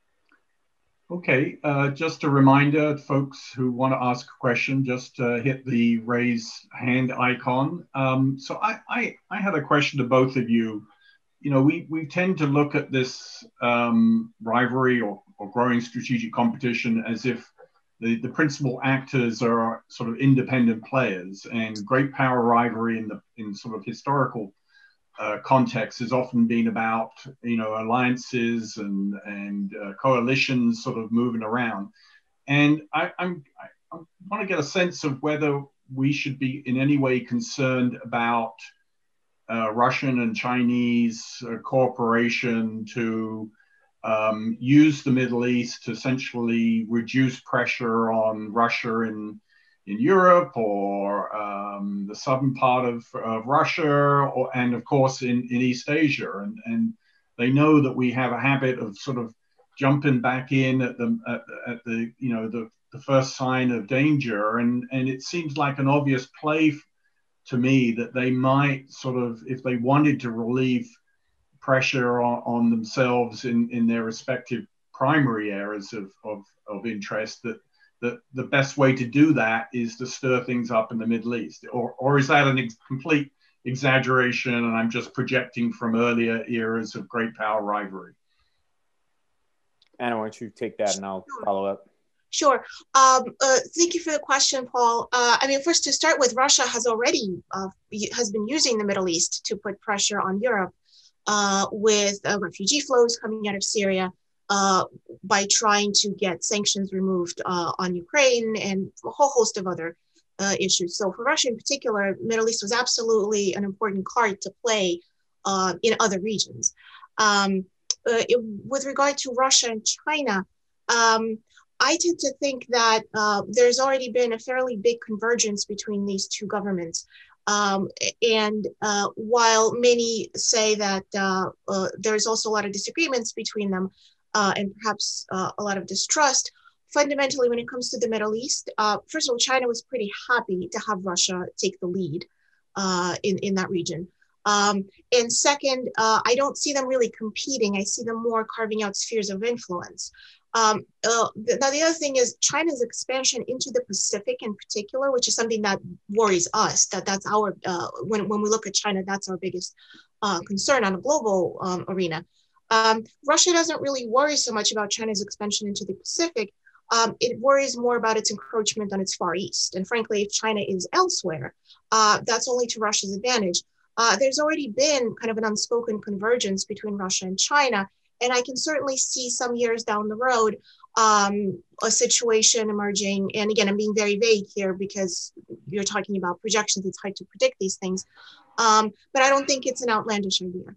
Okay, uh, just a reminder, folks who want to ask a question, just uh, hit the raise hand icon. Um, so I, I, I had a question to both of you. You know, we, we tend to look at this um, rivalry or, or growing strategic competition as if the, the principal actors are sort of independent players, and great power rivalry in the in sort of historical Uh, context has often been about, you know, alliances and and uh, coalitions sort of moving around. And I, I'm, I, I want to get a sense of whether we should be in any way concerned about uh, Russian and Chinese uh, cooperation to um, use the Middle East to essentially reduce pressure on Russia in in Europe or um, the southern part of, of Russia, or, and of course in, in East Asia. And, and they know that we have a habit of sort of jumping back in at the, at, at the you know, the, the first sign of danger. And, and it seems like an obvious play to me that they might sort of, if they wanted to relieve pressure on, on themselves in, in their respective primary areas of, of, of interest, that that the best way to do that is to stir things up in the Middle East? Or, or is that an ex- complete exaggeration and I'm just projecting from earlier eras of great power rivalry? Anna, why don't you take that and I'll Sure. follow up. Sure. Um, uh, thank you for the question, Paul. Uh, I mean, first to start with, Russia has already uh, has been using the Middle East to put pressure on Europe uh, with uh, refugee flows coming out of Syria, Uh, by trying to get sanctions removed uh, on Ukraine and a whole host of other uh, issues. So for Russia in particular, Middle East was absolutely an important card to play uh, in other regions. Um, uh, it, with regard to Russia and China, um, I tend to think that uh, there's already been a fairly big convergence between these two governments. Um, and uh, while many say that uh, uh, there's also a lot of disagreements between them, Uh, and perhaps uh, a lot of distrust. Fundamentally, when it comes to the Middle East, uh, first of all, China was pretty happy to have Russia take the lead uh, in, in that region. Um, and second, uh, I don't see them really competing. I see them more carving out spheres of influence. Um, uh, the, now, the other thing is China's expansion into the Pacific in particular, which is something that worries us, that that's our, uh, when, when we look at China, that's our biggest uh, concern on a global um, arena. Um, Russia doesn't really worry so much about China's expansion into the Pacific. Um, it worries more about its encroachment on its Far East. And frankly, if China is elsewhere, uh, that's only to Russia's advantage. Uh, there's already been kind of an unspoken convergence between Russia and China. And I can certainly see some years down the road, um, a situation emerging. And again, I'm being very vague here because you're talking about projections. It's hard to predict these things. Um, but I don't think it's an outlandish idea.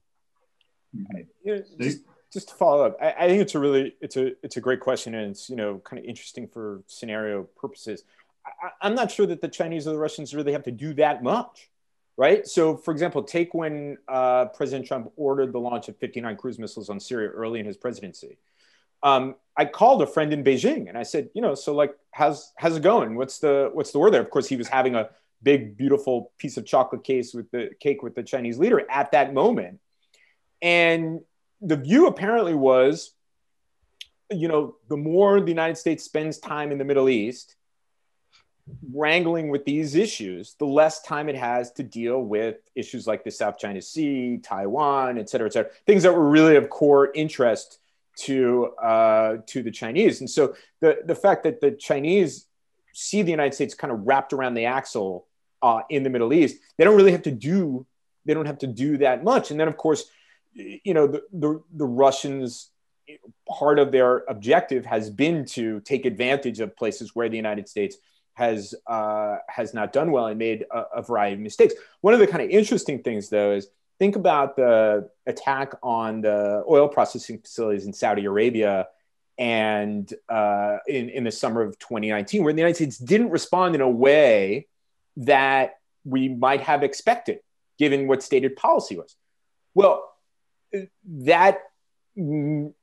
You know, just, just to follow up, I, I think it's a really, it's a, it's a great question, and it's, you know, kind of interesting for scenario purposes. I, I'm not sure that the Chinese or the Russians really have to do that much, right? So, for example, take when uh, President Trump ordered the launch of fifty-nine cruise missiles on Syria early in his presidency. Um, I called a friend in Beijing and I said, you know, so like, how's how's it going? What's the what's the word there? Of course, he was having a big, beautiful piece of chocolate case with the cake with the Chinese leader at that moment. And the view apparently was, you know, the more the United States spends time in the Middle East wrangling with these issues, the less time it has to deal with issues like the South China Sea, Taiwan, et cetera, et cetera, things that were really of core interest to uh, to the Chinese. And so the the fact that the Chinese see the United States kind of wrapped around the axle uh, in the Middle East, they don't really have to do they don't have to do that much. And then of course, you know, the the, the Russians, part of their objective has been to take advantage of places where the United States has uh, has not done well and made a, a variety of mistakes. One of the kind of interesting things, though, is think about the attack on the oil processing facilities in Saudi Arabia and uh, in, in the summer of twenty nineteen, where the United States didn't respond in a way that we might have expected, given what stated policy was. Well, that in,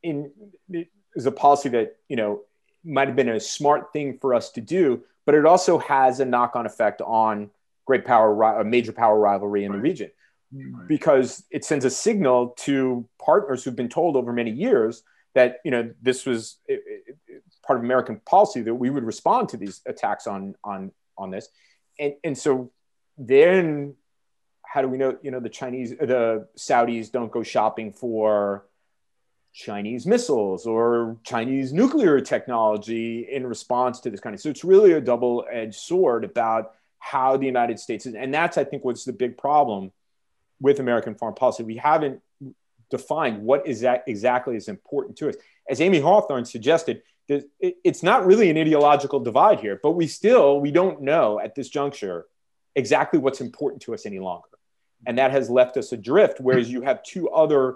is a policy that, you know, might have been a smart thing for us to do, but it also has a knock-on effect on great power, a major power rivalry in the region, because it sends a signal to partners who've been told over many years that, you know, this was it, it, part of American policy that we would respond to these attacks on on on this, and and so then how do we know, you know, the Chinese, the Saudis don't go shopping for Chinese missiles or Chinese nuclear technology in response to this kind of, so it's really a double-edged sword about how the United States is, and that's, I think, what's the big problem with American foreign policy. We haven't defined what is that exactly is important to us. As Amy Hawthorne suggested, it's not really an ideological divide here, but we still, we don't know at this juncture exactly what's important to us any longer. And that has left us adrift, whereas you have two other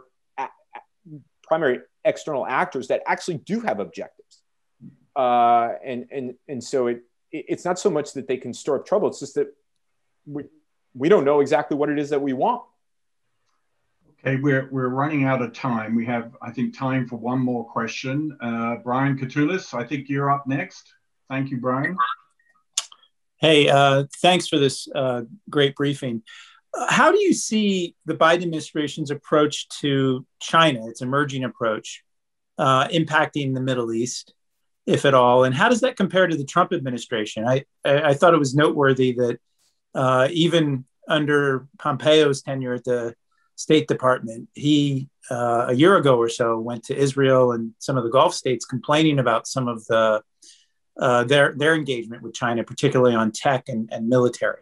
primary external actors that actually do have objectives. Uh, and, and, and so it, it's not so much that they can stir up trouble, it's just that we, we don't know exactly what it is that we want. Okay, we're, we're running out of time. We have, I think, time for one more question. Uh, Brian Katulis, I think you're up next. Thank you, Brian. Hey, uh, thanks for this uh, great briefing. How do you see the Biden administration's approach to China, its emerging approach, uh, impacting the Middle East, if at all? And how does that compare to the Trump administration? I, I, I thought it was noteworthy that uh, even under Pompeo's tenure at the State Department, he, uh, a year ago or so, went to Israel and some of the Gulf states complaining about some of the uh, their, their engagement with China, particularly on tech and, and military.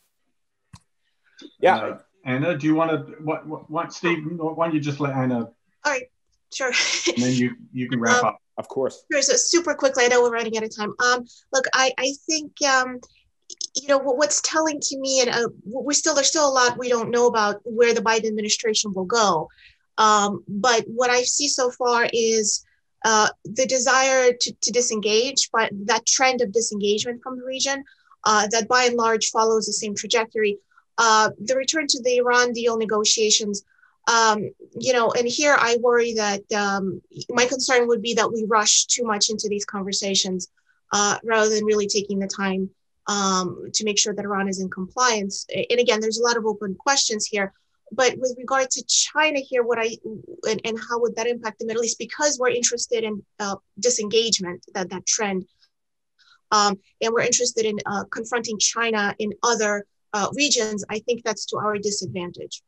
Yeah. Uh, Anna, do you want to, what, what, what, Steve, why don't you just let Anna? All right, sure. And then you, you can wrap um, up. Of course. Sure, so super quickly, I know we're running out of time. Um, look, I, I think, um, you know, what's telling to me, and uh, we still, there's still a lot we don't know about where the Biden administration will go. Um, but what I see so far is uh, the desire to, to disengage, but that trend of disengagement from the region, uh, that by and large follows the same trajectory. Uh, the return to the Iran deal negotiations, um, you know, and here I worry that um, my concern would be that we rush too much into these conversations uh, rather than really taking the time um, to make sure that Iran is in compliance. And again, there's a lot of open questions here. But with regard to China here, what I and, and how would that impact the Middle East? Because we're interested in uh, disengagement, that that trend, um, and we're interested in uh, confronting China in other uh, regions. I think that's to our disadvantage.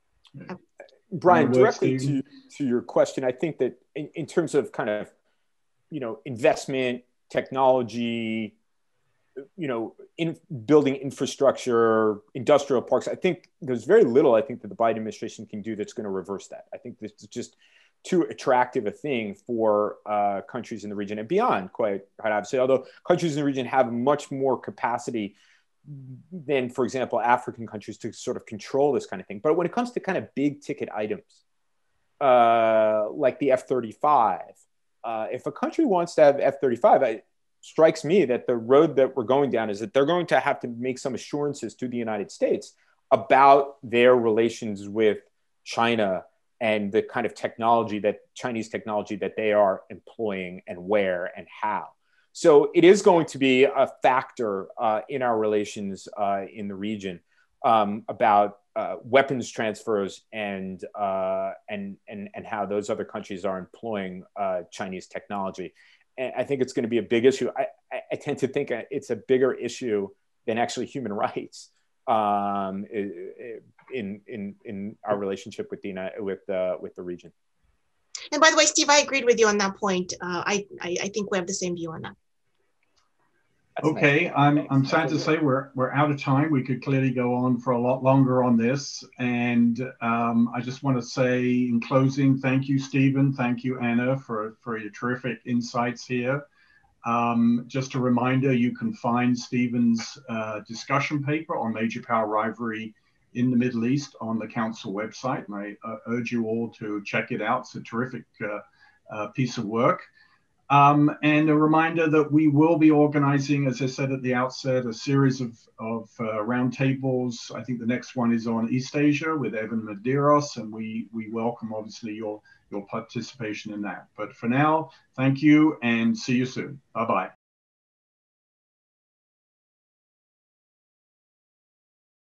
Brian, directly to, to your question, I think that in, in terms of kind of, you know, investment, technology, you know, in building infrastructure, industrial parks, I think there's very little I think that the Biden administration can do that's going to reverse that. I think this is just too attractive a thing for uh, countries in the region and beyond, quite, quite obviously, although countries in the region have much more capacity than, for example, African countries to sort of control this kind of thing. But when it comes to kind of big ticket items, uh, like the F thirty-five, uh, if a country wants to have F thirty-five, it strikes me that the road that we're going down is that they're going to have to make some assurances to the United States about their relations with China and the kind of technology that Chinese technology that they are employing and where and how. So it is going to be a factor uh, in our relations uh, in the region um, about uh, weapons transfers and, uh, and, and, and how those other countries are employing uh, Chinese technology. And I think it's going to be a big issue. I, I, I tend to think it's a bigger issue than actually human rights um, in, in, in our relationship with the, with the, with the region. And by the way, Steve, I agreed with you on that point. Uh, I, I, I think we have the same view on that. That's okay, nice. I'm, I'm sad to say we're, we're out of time. We could clearly go on for a lot longer on this. And um, I just want to say in closing, thank you, Stephen. Thank you, Anna, for, for your terrific insights here. Um, just a reminder, you can find Stephen's uh, discussion paper on major power rivalry in the Middle East on the Council website. And I uh, urge you all to check it out. It's a terrific uh, uh, piece of work. Um, and a reminder that we will be organizing, as I said at the outset, a series of, of uh, roundtables. I think the next one is on East Asia with Evan Medeiros, and we, we welcome, obviously, your, your participation in that. But for now, thank you and see you soon. Bye-bye.